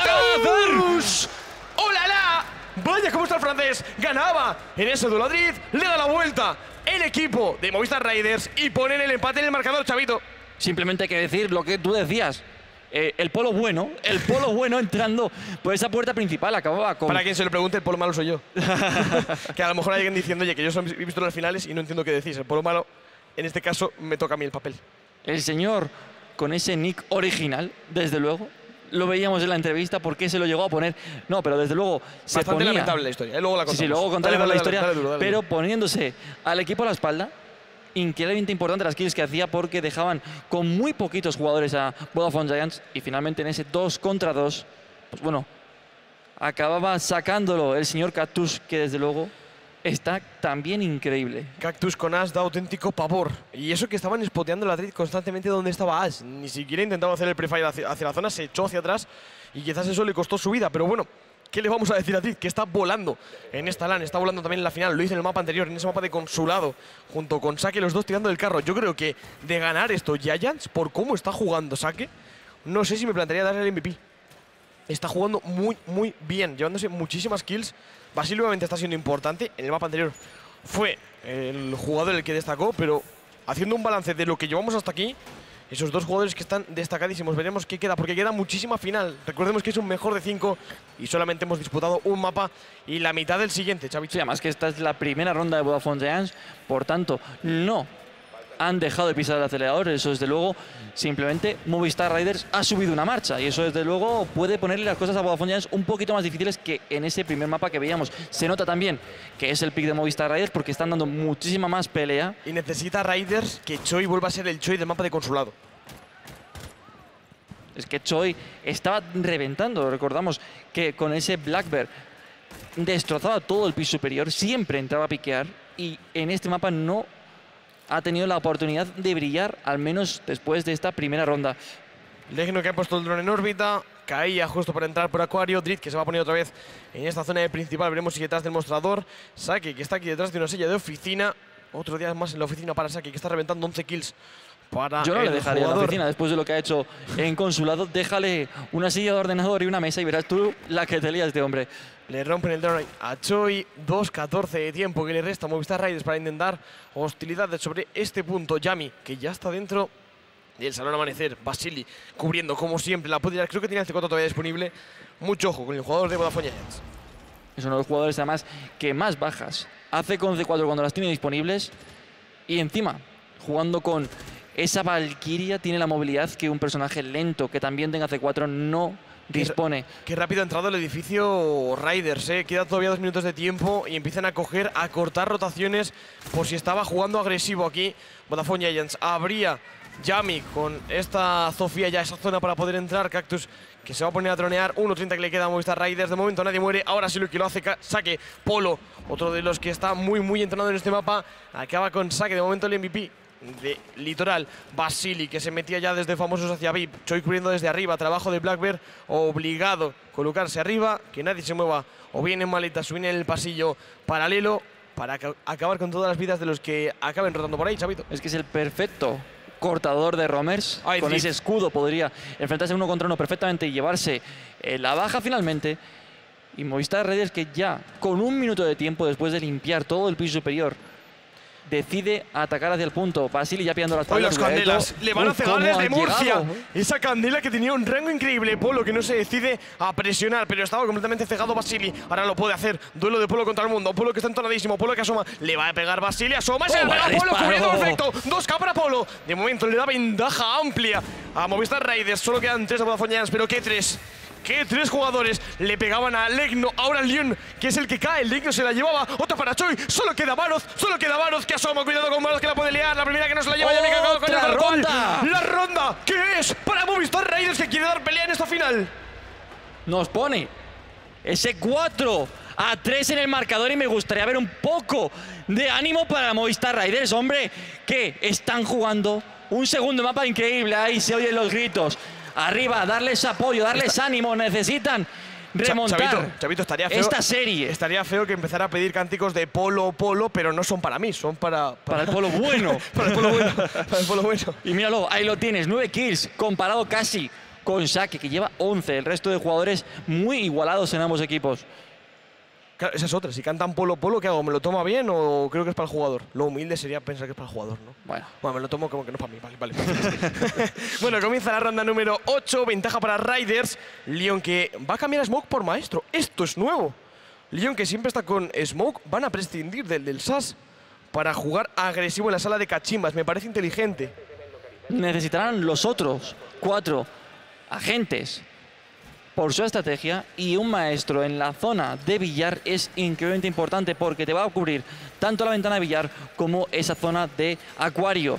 ¡Cactus! ¡Hola la! Vaya cómo está el francés. Ganaba en ese duelo a Drift. Le da la vuelta el equipo de Movistar Raiders y ponen el empate en el marcador, Chavito. Simplemente hay que decir lo que tú decías. El polo bueno entrando por esa puerta principal acababa con… Para quien se lo pregunte, el polo malo soy yo. Que a lo mejor hay alguien diciendo, oye, que yo he visto las finales y no entiendo qué decís. El polo malo, en este caso, me toca a mí el papel. El señor con ese nick original, desde luego. Lo veíamos en la entrevista, ¿por qué se lo llegó a poner? No, pero desde luego se Bastante ponía… lamentable la historia, luego la contamos. Sí, luego contaremos la historia, dale duro. pero poniéndose al equipo a la espalda increíblemente importante las kills que hacía porque dejaban con muy poquitos jugadores a Vodafone Giants y finalmente en ese 2 contra 2, pues bueno, acababa sacándolo el señor Cactus, que desde luego está también increíble. Cactus con Ash da auténtico pavor. Y eso que estaban spoteando la trade constantemente donde estaba Ash. Ni siquiera intentaba hacer el prefire hacia la zona, se echó hacia atrás y quizás eso le costó su vida. Pero bueno, ¿qué le vamos a decir a Trade? Que está volando en esta LAN, está volando también en la final. Lo hizo en el mapa anterior, en ese mapa de Consulado, junto con Sake, los dos tirando del carro. Yo creo que de ganar esto Giants, por cómo está jugando Sake, no sé si me plantearía darle el MVP. Está jugando muy, muy bien, llevándose muchísimas kills. Basil obviamente está siendo importante. En el mapa anterior fue el jugador el que destacó, pero haciendo un balance de lo que llevamos hasta aquí, esos dos jugadores que están destacadísimos. Veremos qué queda, porque queda muchísima final. Recordemos que es un mejor de 5 y solamente hemos disputado un mapa y la mitad del siguiente, Xavi. Sí, además que esta es la primera ronda de Vodafone Giants, por tanto, no han dejado de pisar el acelerador. Eso desde luego, simplemente Movistar Riders ha subido una marcha y eso desde luego puede ponerle las cosas a Vodafone Giants un poquito más difíciles que en ese primer mapa que veíamos. Se nota también que es el pick de Movistar Riders porque están dando muchísima más pelea. Y necesita Riders que Choi vuelva a ser el Choi del mapa de Consulado. Es que Choi estaba reventando, recordamos que con ese Black Bear destrozaba todo el piso superior, siempre entraba a piquear y en este mapa no ha tenido la oportunidad de brillar, al menos después de esta primera ronda. Legno que ha puesto el dron en órbita, caía justo para entrar por Acuario. Drit que se va a poner otra vez en esta zona principal, veremos si detrás del mostrador. Sake que está aquí detrás de una silla de oficina. Otro día más en la oficina para Sake, que está reventando 11 kills para Yo no le dejaría jugador. la oficina después de lo que ha hecho en Consulado. Déjale una silla de ordenador y una mesa y verás tú la que te lías de hombre. Le rompen el drone a Choi, 2:14 de tiempo que le resta a Movistar Riders para intentar hostilidades sobre este punto. Yami, que ya está dentro del Salón Amanecer. Basili cubriendo como siempre la puede tirar. Creo que tiene el C4 todavía disponible. Mucho ojo con el jugador de Vodafone Giants. Es uno de los jugadores además que más bajas hace con C4 cuando las tiene disponibles y encima jugando con esa Valkyria tiene la movilidad que un personaje lento que también tenga C4 no dispone. Qué rápido ha entrado el edificio Riders, Queda todavía 2 minutos de tiempo y empiezan a coger, a cortar rotaciones por si estaba jugando agresivo aquí Vodafone Giants. Habría Yami con esta Zofía ya esa zona para poder entrar. Cactus que se va a poner a tronear. 1:30 que le queda a Movistar Riders. De momento nadie muere. Ahora sí lo que lo hace Sake. Polo, otro de los que está muy, muy entrenado en este mapa. Acaba con Sake. De momento el MVP de Litoral. Basili que se metía ya desde famosos hacia VIP. Choi cubriendo desde arriba. Trabajo de Black Bear. Obligado a colocarse arriba. Que nadie se mueva. O bien en maletas o bien en el pasillo paralelo. Para acabar con todas las vidas de los que acaben rotando por ahí, Chavito. Es que es el perfecto cortador de roamers. Con ese escudo podría enfrentarse uno contra uno perfectamente y llevarse la baja finalmente. Y Movistar Riders que ya con 1 minuto de tiempo después de limpiar todo el piso superior decide atacar hacia el punto. Basili ya pillando las ¡Hoy palas. las candelas! ¡Le van a cegar desde Murcia! Esa candela que tenía un rango increíble. Polo que no se decide a presionar, pero estaba completamente cegado Basili. Ahora lo puede hacer. Duelo de Polo contra el mundo. Polo que está entonadísimo. Polo que asoma. Le va a pegar Basili. Asoma. Se le pega Polo cubriendo perfecto. 2K para Polo. De momento le da ventaja amplia a Movistar Riders. Solo quedan 3 a Vodafone Giants, pero ¿qué 3? Que 3 jugadores le pegaban a Legno. Ahora el Leon, que es el que cae. El Legno se la llevaba. Otra para Choi. Solo queda Varoz. Que asoma. Cuidado con Varoz que la puede liar. La primera que no se la lleva. ¡Otra ronda! La ronda que es para Movistar Riders, que quiere dar pelea en esta final. Nos pone ese 4-3 en el marcador y me gustaría ver un poco de ánimo para Movistar Riders, hombre, que están jugando un segundo mapa increíble. Ahí se oyen los gritos. Arriba, darles apoyo, darles ánimo. Necesitan remontar Chavito, estaría feo, esta serie. Estaría feo que empezara a pedir cánticos de Polo, pero no son para mí, son para el Polo bueno. Para el Polo bueno. Para el Polo bueno. Y míralo, ahí lo tienes, 9 kills, comparado casi con Sake, que lleva 11. El resto de jugadores muy igualados en ambos equipos. Claro, esa es otra. Si cantan Polo, ¿qué hago? ¿Me lo toma bien o creo que es para el jugador? Lo humilde sería pensar que es para el jugador, ¿no? Bueno, me lo tomo como que no es para mí. Vale. Bueno, comienza la ronda número 8. Ventaja para Riders. Leon que va a cambiar a Smoke por Maestro. Esto es nuevo. Leon que siempre está con Smoke. Van a prescindir del SAS para jugar agresivo en la sala de cachimbas. Me parece inteligente. Necesitarán los otros 4 agentes por su estrategia, y un maestro en la zona de billar es increíblemente importante porque te va a cubrir tanto la ventana de billar como esa zona de acuario.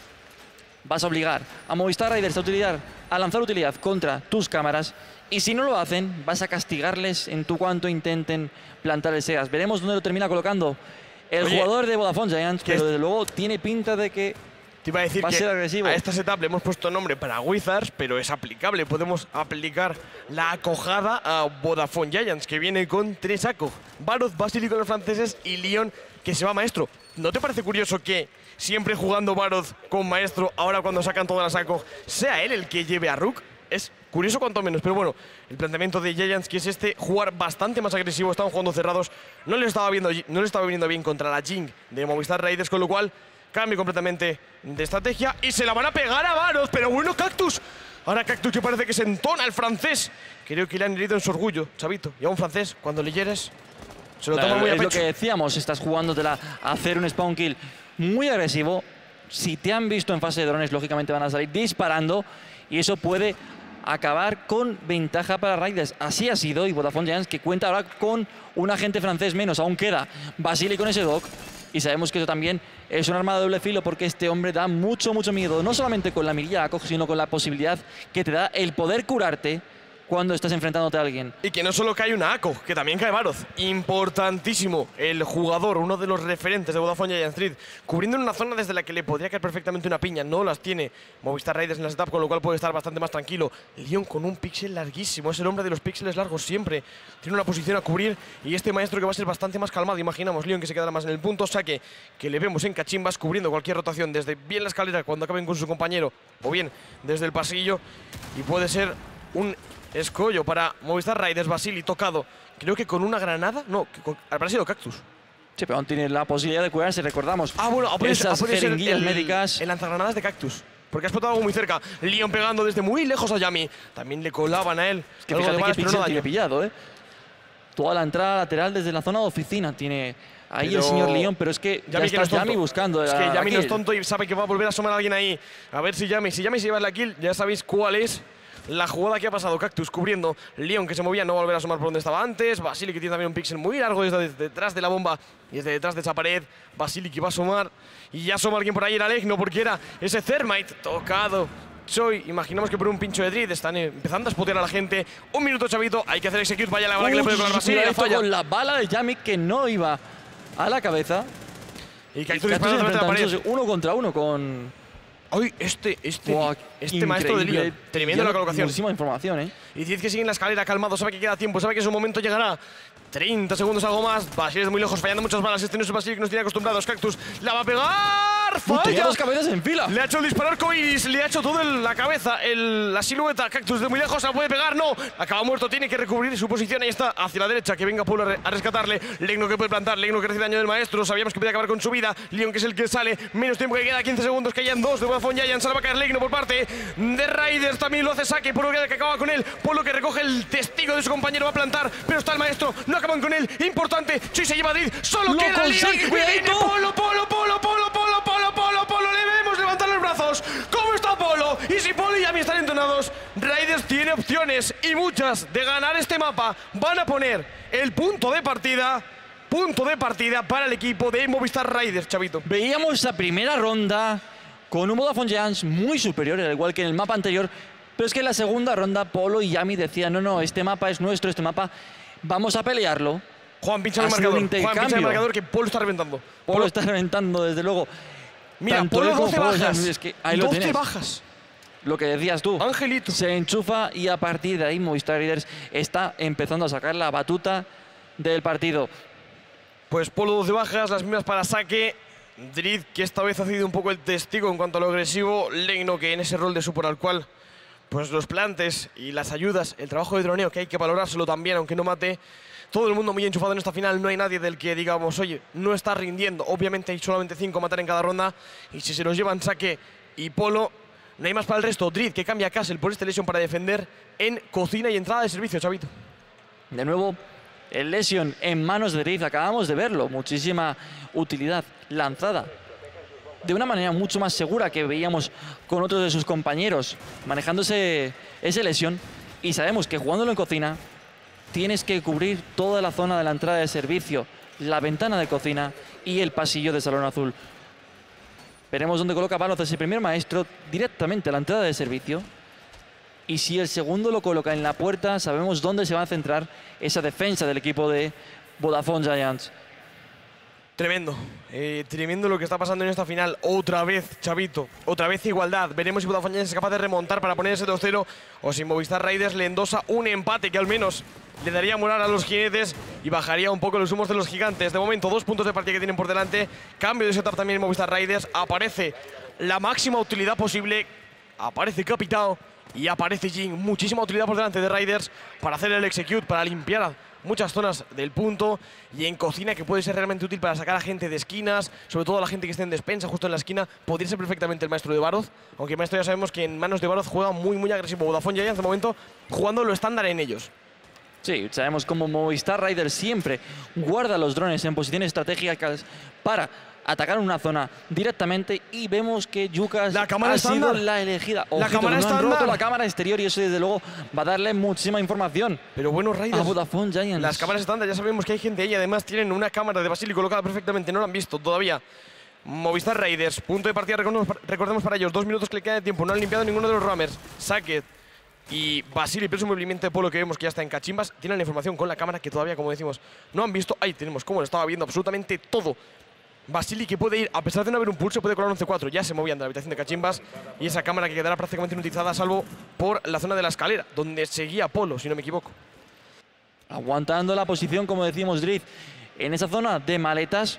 Vas a obligar a Movistar Riders a lanzar utilidad contra tus cámaras, y si no lo hacen, vas a castigarles en tu cuanto intenten plantar el Segas. Veremos dónde lo termina colocando el jugador de Vodafone Giants, pero desde luego tiene pinta de que te iba a decir va a ser agresivo. A esta setup le hemos puesto nombre para Wizards, pero es aplicable. Podemos aplicar la acojada a Vodafone Giants, que viene con 3 ACO. Baroth, Vasily con los franceses y Leon, que se va maestro. ¿No te parece curioso que siempre jugando Baroth con maestro, ahora cuando sacan todas las ACO, sea él el que lleve a Rook? Es curioso cuanto menos, pero bueno, el planteamiento de Giants, que es jugar bastante más agresivo, estaban jugando cerrados, no le estaba viniendo bien contra la Jing de Movistar Raiders, con lo cual cambio completamente de estrategia y se la van a pegar a Baroth, pero bueno, Cactus. Ahora Cactus, que parece que se entona el francés. Creo que le han herido en su orgullo, chavito. Y a un francés, cuando le hieres, se lo toma muy a pecho. Es lo que decíamos, estás jugándotela a hacer un spawn kill muy agresivo. Si te han visto en fase de drones, lógicamente van a salir disparando y eso puede acabar con ventaja para Raiders. Así ha sido, y Vodafone Giants, que cuenta ahora con un agente francés menos. Aún queda Vasily con ese dock, y sabemos que eso también es un arma de doble filo, porque este hombre da mucho miedo, no solamente con la mirilla ACO, sino con la posibilidad que te da el poder curarte cuando estás enfrentándote a alguien. Y que no solo cae una ACO, que también cae Baroth. Importantísimo el jugador, uno de los referentes de Vodafone Giants Street, cubriendo en una zona desde la que le podría caer perfectamente una piña. No las tiene Movistar Raiders en la setup, con lo cual puede estar bastante más tranquilo. Leon con un píxel larguísimo, es el hombre de los píxeles largos siempre. Tiene una posición a cubrir, y este maestro que va a ser bastante más calmado. Imaginamos Leon que se quedará más en el punto, saque que le vemos en cachimbas, cubriendo cualquier rotación desde bien la escalera cuando acaben con su compañero, o bien desde el pasillo, y puede ser un escollo para Movistar Raiders. Vasily tocado, creo que con una granada. No, habrá sido Cactus. Sí, pero aún tiene la posibilidad de curarse, recordamos. Ah, bueno, esas jeringuillas médicas. El lanzagranadas de Cactus, porque ha explotado algo muy cerca. Leon pegando desde muy lejos a Yami. También le colaban a él. Es que fíjate que Pixel tiene pillado, ¿eh? Toda la entrada lateral desde la zona de oficina tiene ahí el señor Leon, pero es que ya está Yami buscando. Es que Yami no es tonto y sabe que va a volver a asomar a alguien ahí. A ver si Yami se lleva la kill, ya sabéis cuál es la jugada que ha pasado. Cactus cubriendo, Leon que se movía, no va a volver a asomar por donde estaba antes. Vasily, que tiene también un píxel muy largo desde detrás de la bomba y desde detrás de esa pared. Vasily, que va a asomar, y ya asoma alguien por ahí, era Legno, porque era ese Thermite tocado. Choi, imaginamos que por un pincho de Dread están empezando a spotear a la gente. Un minuto, chavito, hay que hacer execute. Vaya la bala que le puede colar Vasily, falla. Con la bala de Yami, que no iba a la cabeza. Y Cactus disparando la pared. Uno contra uno con... Ay, este maestro de Leon, tremendo la colocación. Muchísima información, ¿eh? Y dice que sigue en la escalera, calmado, sabe que queda tiempo, sabe que su momento llegará. 30 segundos, algo más. Vasily es muy lejos, fallando muchas balas. Este no es el Vasily que nos tiene acostumbrados. Cactus la va a pegar. ¡Falla! Tenía 2 cabezas en fila. Le ha hecho el disparo arcoiris, le ha hecho todo en la cabeza, la silueta. Cactus de muy lejos, la puede pegar, no. Acaba muerto, tiene que recubrir su posición. Ahí está, hacia la derecha, que venga Polo a rescatarle. Legno que puede plantar, Legno que recibe daño del maestro. Sabíamos que podía acabar con su vida. Leon, que es el que sale. Menos tiempo que queda, 15 segundos, que hayan 2 de Vodafone Giants. Se la va a caer Legno por parte de Raiders. También lo hace saque, Polo que acaba con él. Polo que recoge el testigo de su compañero, va a plantar, pero está el maestro, no acaban con él. Importante, Choi se lleva a Dread, solo queda Leon. Polo, le vemos levantar los brazos. ¿Cómo está Polo? Y si Polo y Yami están entonados, Raiders tiene opciones, y muchas, de ganar este mapa. Van a poner el punto de partida para el equipo de Movistar Raiders, chavito. Veíamos esa primera ronda con un Vodafone Giants muy superior, al igual que en el mapa anterior, pero es que en la segunda ronda Polo y Yami decían, no, este mapa es nuestro, este mapa vamos a pelearlo. Juan, pincha el marcador, que Polo está reventando. Polo está reventando, desde luego. Mira, Polo 12 bajas. Es que ahí 12 bajas. Lo que decías tú. Angelito. Se enchufa, y a partir de ahí Movistar Raiders está empezando a sacar la batuta del partido. Pues Polo 12 bajas, las mismas para saque. Dread, que esta vez ha sido un poco el testigo en cuanto a lo agresivo. Legno, que en ese rol de support al cual pues los plantes y las ayudas, el trabajo de droneo, que hay que valorárselo también, aunque no mate. Todo el mundo muy enchufado en esta final, no hay nadie del que digamos, oye, no está rindiendo. Obviamente hay solamente 5 a matar en cada ronda, y si se los llevan saque y Polo, no hay más para el resto. Dread, que cambia a Castle por este Lesion para defender en cocina y entrada de servicio, chavito. De nuevo, el Lesion en manos de Dread, acabamos de verlo, muchísima utilidad lanzada de una manera mucho más segura que veíamos con otros de sus compañeros, manejándose ese Lesion. Y Polo, no hay más para el resto. Dread, que cambia a Castle por este Lesion para defender en cocina y entrada de servicio, chavito. De nuevo, el Lesion en manos de Dread, acabamos de verlo, muchísima utilidad lanzada de una manera mucho más segura que veíamos con otros de sus compañeros, manejando ese Y sabemos que jugándolo en cocina tienes que cubrir toda la zona de la entrada de servicio, la ventana de cocina y el pasillo de Salón Azul. Veremos dónde coloca palos ese primer maestro directamente a la entrada de servicio. Y si el segundo lo coloca en la puerta, sabemos dónde se va a centrar esa defensa del equipo de Vodafone Giants. Tremendo, tremendo lo que está pasando en esta final. Otra vez, Chavito, otra vez igualdad. Veremos si Vodafone Giants es capaz de remontar para poner ese 2-0 o si Movistar Raiders le endosa un empate que al menos le daría moral a los jinetes y bajaría un poco los humos de los gigantes. De momento, 2 puntos de partida que tienen por delante. Cambio de setup también en Movistar Raiders. Aparece la máxima utilidad posible. Aparece Capitao y aparece Jin. Muchísima utilidad por delante de Raiders para hacer el execute, para limpiar muchas zonas del punto, y en cocina, que puede ser realmente útil para sacar a gente de esquinas, sobre todo a la gente que esté en despensa justo en la esquina. Podría ser perfectamente el maestro de Baroz, aunque el maestro ya sabemos que en manos de Baroz juega muy agresivo. Vodafone Giants de momento jugando lo estándar en ellos. Sí, sabemos cómo Movistar Raiders siempre guarda los drones en posiciones estratégicas para atacar una zona directamente, y vemos que Yukas ha sido la elegida. La cámara no han roto estándar. la cámara exterior, y eso desde luego va a darle muchísima información. Pero bueno, Raiders, a Vodafone Giants. Las cámaras estándar, ya sabemos que hay gente ahí, además tienen una cámara de Basili colocada perfectamente, no lo han visto todavía. Movistar Raiders, punto de partida, recordemos para ellos, 2 minutos que le queda de tiempo, no han limpiado ninguno de los rammers. Saket y Basili, presumiblemente Polo, que vemos que ya está en cachimbas, tienen la información con la cámara que todavía, como decimos, no han visto. Ahí tenemos cómo lo estaba viendo absolutamente todo Basili, que puede ir, a pesar de no haber un pulso, puede colar un C4. Ya se movían de la habitación de cachimbas, y esa cámara que quedará prácticamente inutilizada, salvo por la zona de la escalera, donde seguía Polo, si no me equivoco. Aguantando la posición, como decimos, Drift, en esa zona de maletas.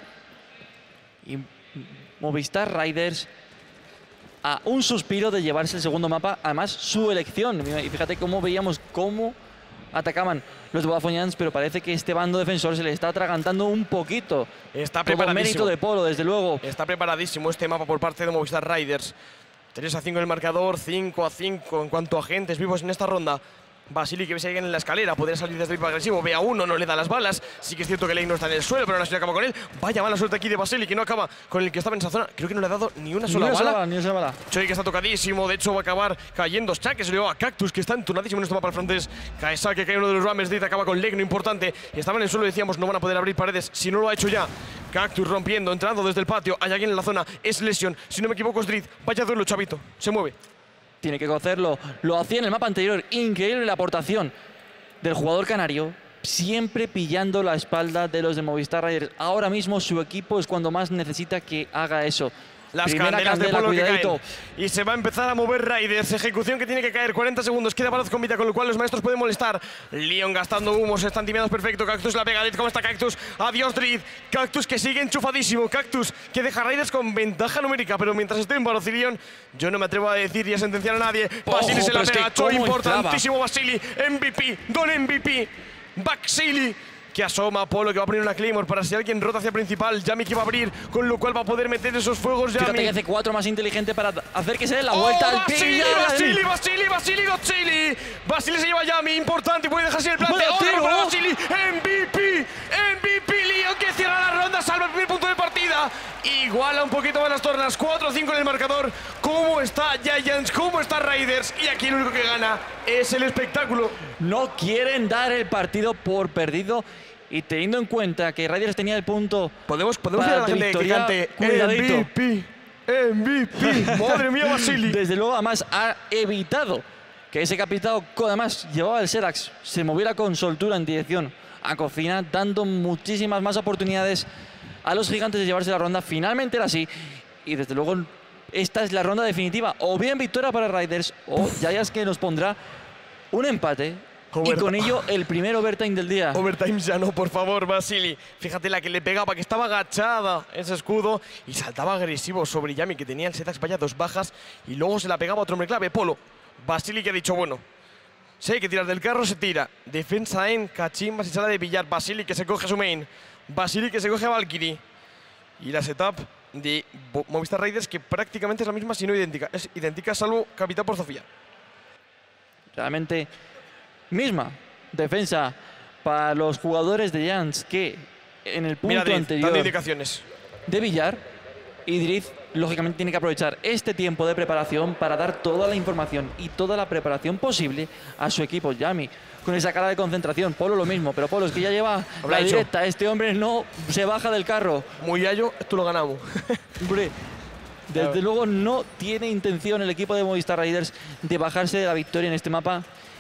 Y Movistar Raiders a un suspiro de llevarse el segundo mapa, además su elección. Y fíjate cómo veíamos cómo atacaban los Vodafone Giants, pero parece que este bando defensor se le está atragantando un poquito. Está todo preparadísimo. mérito de Polo, desde luego. Está preparadísimo este mapa por parte de Movistar Raiders. 3-5 en el marcador, 5-5 en cuanto a agentes vivos en esta ronda. Basili, que sigue en la escalera, podría salir desde el agresivo. Ve a uno, no le da las balas. Sí que es cierto que Lane no está en el suelo, pero aún así acaba con él. Vaya mala suerte aquí de Basili, que no acaba con el que estaba en esa zona. Creo que no le ha dado ni una sola bala. Ni una sola bala. Choi, que está tocadísimo, de hecho va a acabar cayendo. Shaq, que se le va a Cactus, que está entonadísimo en este mapa al francés. Cae Shaq, que cae uno de los rammers, acaba con Legno, importante. Estaba en el suelo, decíamos, no van a poder abrir paredes si no lo ha hecho ya. Cactus rompiendo, entrando desde el patio. Hay alguien en la zona, es Lesion. Si no me equivoco, es Drift. Vaya duelo, Chavito, se mueve. Tiene que cocerlo. Lo hacía en el mapa anterior. Increíble la aportación del jugador canario, siempre pillando la espalda de los de Movistar Raiders. Ahora mismo su equipo es cuando más necesita que haga eso. Las Primera candelas candela, de Polo que cuidadito. caen. Y se va a empezar a mover Raiders. Ejecución que tiene que caer, 40 segundos. Queda Baroz con vida, con lo cual los maestros pueden molestar. Leon gastando humos, están timeados perfecto. Cactus la pega. ¿Cómo está Cactus? Adiós, Drift. Cactus que sigue enchufadísimo. Cactus que deja a Raiders con ventaja numérica. Pero mientras estén Baroz y Leon, yo no me atrevo a decir y a sentenciar a nadie. Basili se la pega. Choi, importantísimo Basili. MVP, Don MVP. Basili, que asoma a Polo, que va a poner una Claymore para si alguien rota hacia principal. Yami que va a abrir, con lo cual va a poder meter esos fuegos. Yami. Fíjate que hace 4 más inteligente para hacer que se dé la vuelta al Basili, Basili se lleva a Yami, importante, puede dejarse el planteo. Otro para Basili, MVP, Leon, que cierra la ronda, salva el primer punto de partida. Iguala un poquito más las tornas, 4-5 en el marcador. ¿Cómo está Giants? ¿Cómo está Raiders? Y aquí el único que gana es el espectáculo. No quieren dar el partido por perdido, y teniendo en cuenta que Raiders tenía el punto. Podemos ir a la gente que cante MVP. Madre mía, Basili. Desde luego, además, ha evitado que ese capitán, además llevaba el Serax, se moviera con soltura en dirección a cocina, dando muchísimas más oportunidades a los gigantes de llevarse la ronda. Finalmente era así, y desde luego esta es la ronda definitiva. O bien victoria para Raiders, o Giants, que nos pondrá un empate. Y con ello el primer overtime del día. Overtime ya no, por favor, Basili. Fíjate la que le pegaba, que estaba agachada ese escudo y saltaba agresivo sobre Yami, que tenía el Setax, vaya 2 bajas, y luego se la pegaba a otro hombre clave, Polo. Basili, que ha dicho, bueno, si hay que tirar del carro, se tira. Defensa en cachimbas y sala de billar. Basili, que se coge a su main. Basili, que se coge a Valkyrie. Y la setup de Movistar Raiders, que prácticamente es la misma, si no idéntica. Es idéntica, salvo capitán por Sofía. Realmente misma defensa para los jugadores de Giants que en el punto anterior dando indicaciones de billar. Y Drift, lógicamente, tiene que aprovechar este tiempo de preparación para dar toda la información y toda la preparación posible a su equipo. Yami, con esa cara de concentración. Polo lo mismo, pero Polo es que ya lleva la directa. Este hombre no se baja del carro. Muy gallo, esto lo ganamos. Hombre, desde luego no tiene intención el equipo de Movistar Riders de bajarse de la victoria en este mapa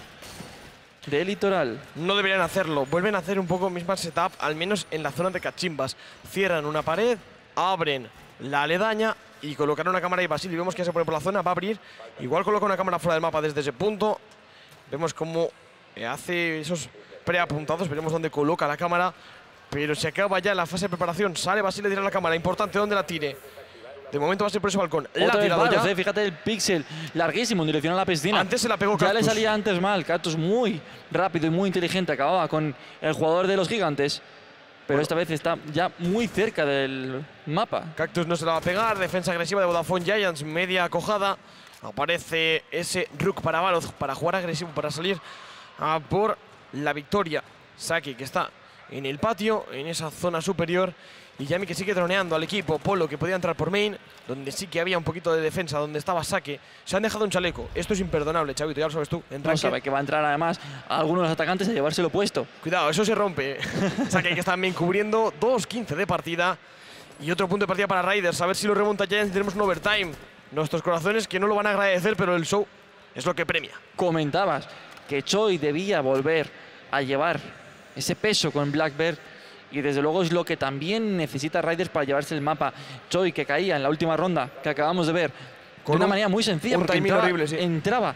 de Litoral. No deberían hacerlo. Vuelven a hacer un poco misma setup, al menos en la zona de cachimbas. Cierran una pared, abren la aledaña y colocar una cámara y Vasily. Vemos que ya se pone por la zona, va a abrir. Igual coloca una cámara fuera del mapa desde ese punto. Vemos cómo hace esos preapuntados. Veremos dónde coloca la cámara. Pero se acaba ya la fase de preparación. Sale Vasily a tirar la cámara. Importante dónde la tire. De momento va a ser por ese balcón. La ha tirado ya. Fíjate el píxel larguísimo en dirección a la piscina. Antes se la pegó Ya Cactus. le salía antes mal. Cactus muy rápido y muy inteligente. Acababa con el jugador de los gigantes. Pero esta vez está ya muy cerca del mapa. Cactus no se la va a pegar. Defensa agresiva de Vodafone Giants. Media acojada. Aparece ese Rook para Baroz para jugar agresivo, para salir a por la victoria. Saki, que está en el patio, en esa zona superior. Y Yami, que sigue droneando al equipo. Polo, que podía entrar por main, donde sí que había un poquito de defensa, donde estaba Saki. Se han dejado un chaleco. Esto es imperdonable, Chavito, ya lo sabes tú. No sabe que va a entrar además a algunos de los atacantes a llevárselo puesto. Cuidado, eso se rompe. Saki, que está también cubriendo 2:15 de partida. Y otro punto de partida para Riders. A ver si lo remonta Giants y tenemos un overtime. Nuestros corazones que no lo van a agradecer, pero el show es lo que premia. Comentabas que Choi debía volver a llevar ese peso con Blackbird. Y desde luego es lo que también necesita Riders para llevarse el mapa. Choi, que caía en la última ronda que acabamos de ver de una manera muy sencilla, porque timing horrible, sí. entraba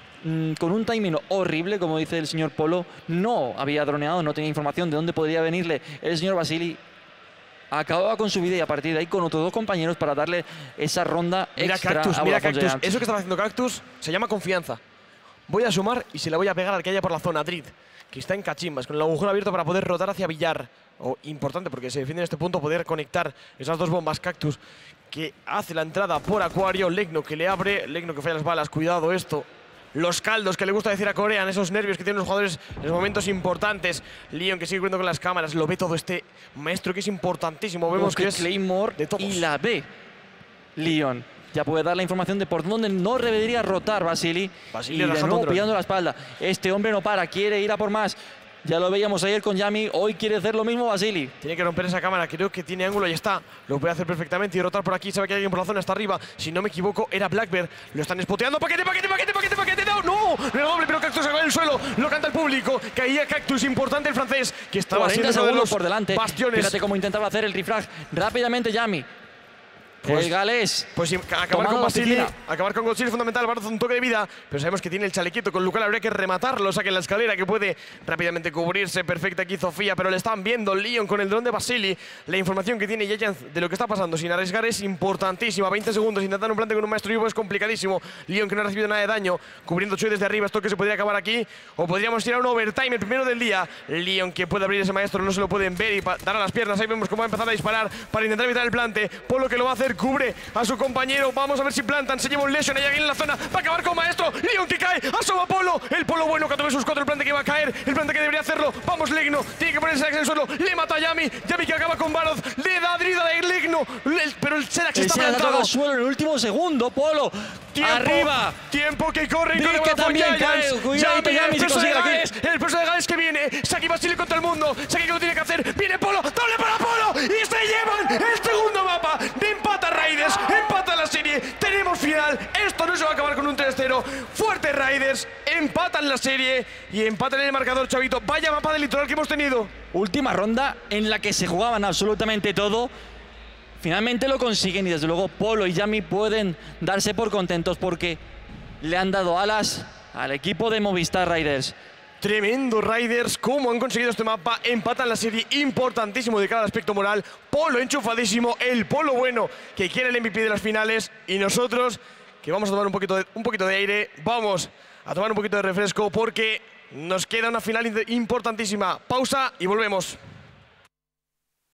con un timing horrible, como dice el señor Polo. No había droneado, no tenía información de dónde podría venirle el señor Vasily. Acababa con su vida y a partir de ahí con otros dos compañeros para darle esa ronda extra. Mira Cactus. Eso que estaba haciendo Cactus se llama confianza. Voy a sumar y se la voy a pegar al que haya por la zona, Drit, que está en cachimbas, con el agujero abierto para poder rotar hacia Villar. Importante porque se defiende en este punto poder conectar esas dos bombas. Cactus, que hace la entrada por Acuario. Legno, que le abre. Legno, que falla las balas. Cuidado esto. Los caldos, que le gusta decir a Corean, esos nervios que tienen los jugadores en los momentos importantes. Leon, que sigue corriendo con las cámaras. Lo ve todo este maestro, que es importantísimo. Vemos que es Claymore de todos. y la ve Leon. Ya puede dar la información de por dónde no debería rotar Vasily. Y de nuevo pillando la espalda. Este hombre no para, quiere ir a por más. Ya lo veíamos ayer con Yami, hoy quiere hacer lo mismo Vasily. Tiene que romper esa cámara, creo que tiene ángulo y está. Lo puede hacer perfectamente y rotar por aquí. Sabe que hay alguien por la zona, está arriba. Si no me equivoco, era Blackbird. Lo están spoteando. ¡Paquete! ¡No! ¡No! No era doble, pero Cactus se cae en el suelo. Lo canta el público. Caía Cactus, importante el francés, que estaba 40 siendo uno de los por delante. bastiones. Fíjate cómo intentaba hacer el refrag rápidamente Yami. Pues, el galés. Pues acabar con Vasily, acabar con Godzilla es fundamental. Baroz un toque de vida, pero sabemos que tiene el chalequito. Con Lucal habría que rematarlo. Saque en la escalera, que puede rápidamente cubrirse. Perfecta aquí Zofía, pero le están viendo Leon con el dron de Vasily. La información que tiene Giants de lo que está pasando sin arriesgar es importantísima. 20 segundos intentando un plante con un maestro vivo es complicadísimo. Leon, que no ha recibido nada de daño, cubriendo Choi desde arriba. Esto que se podría acabar aquí, o podríamos ir a un overtime, el primero del día. Leon, que puede abrir ese maestro, no se lo pueden ver y dar a las piernas. Ahí vemos cómo va a empezar a disparar para intentar evitar el plante. Polo, que lo va a hacer, cubre a su compañero. Vamos a ver si plantan. Se lleva un lesion. Hay alguien en la zona. Va a acabar con maestro. Leon, que cae. Asoma Polo. El Polo bueno. 4 vs 4. El plante que va a caer. El plante que debería hacerlo. Vamos, Legno. Tiene que ponerse en el suelo. Le mata a Yami. Yami, que acaba con Baroz. Le da drida de Legno. Pero el Serax está plantado. al suelo en el último segundo. Polo. Tiempo, arriba. Tiempo que corre. Drift, que también cae. Cuidado, Yami, el peso de Gales. El peso de Gales que viene. Saki Vasily contra el mundo. Saki, que lo tiene que hacer. Viene Polo. Doble para Polo. Y se llevan el segundo mapa. De empata Raiders. Empata la serie. Tenemos final. Esto no se va a acabar con un 3-0. Fuerte Riders. Empatan la serie y empatan el marcador, Chavito. Vaya mapa de Litoral que hemos tenido. Última ronda en la que se jugaban absolutamente todo. Finalmente lo consiguen y desde luego Polo y Yami pueden darse por contentos porque le han dado alas al equipo de Movistar Riders. Tremendo Riders, cómo han conseguido este mapa. Empatan la serie, importantísimo de cada aspecto moral. Polo enchufadísimo, el Polo bueno que quiere el MVP de las finales. Y nosotros, que vamos a tomar un poquito de aire, vamos a tomar un poquito de refresco porque nos queda una final importantísima. Pausa y volvemos.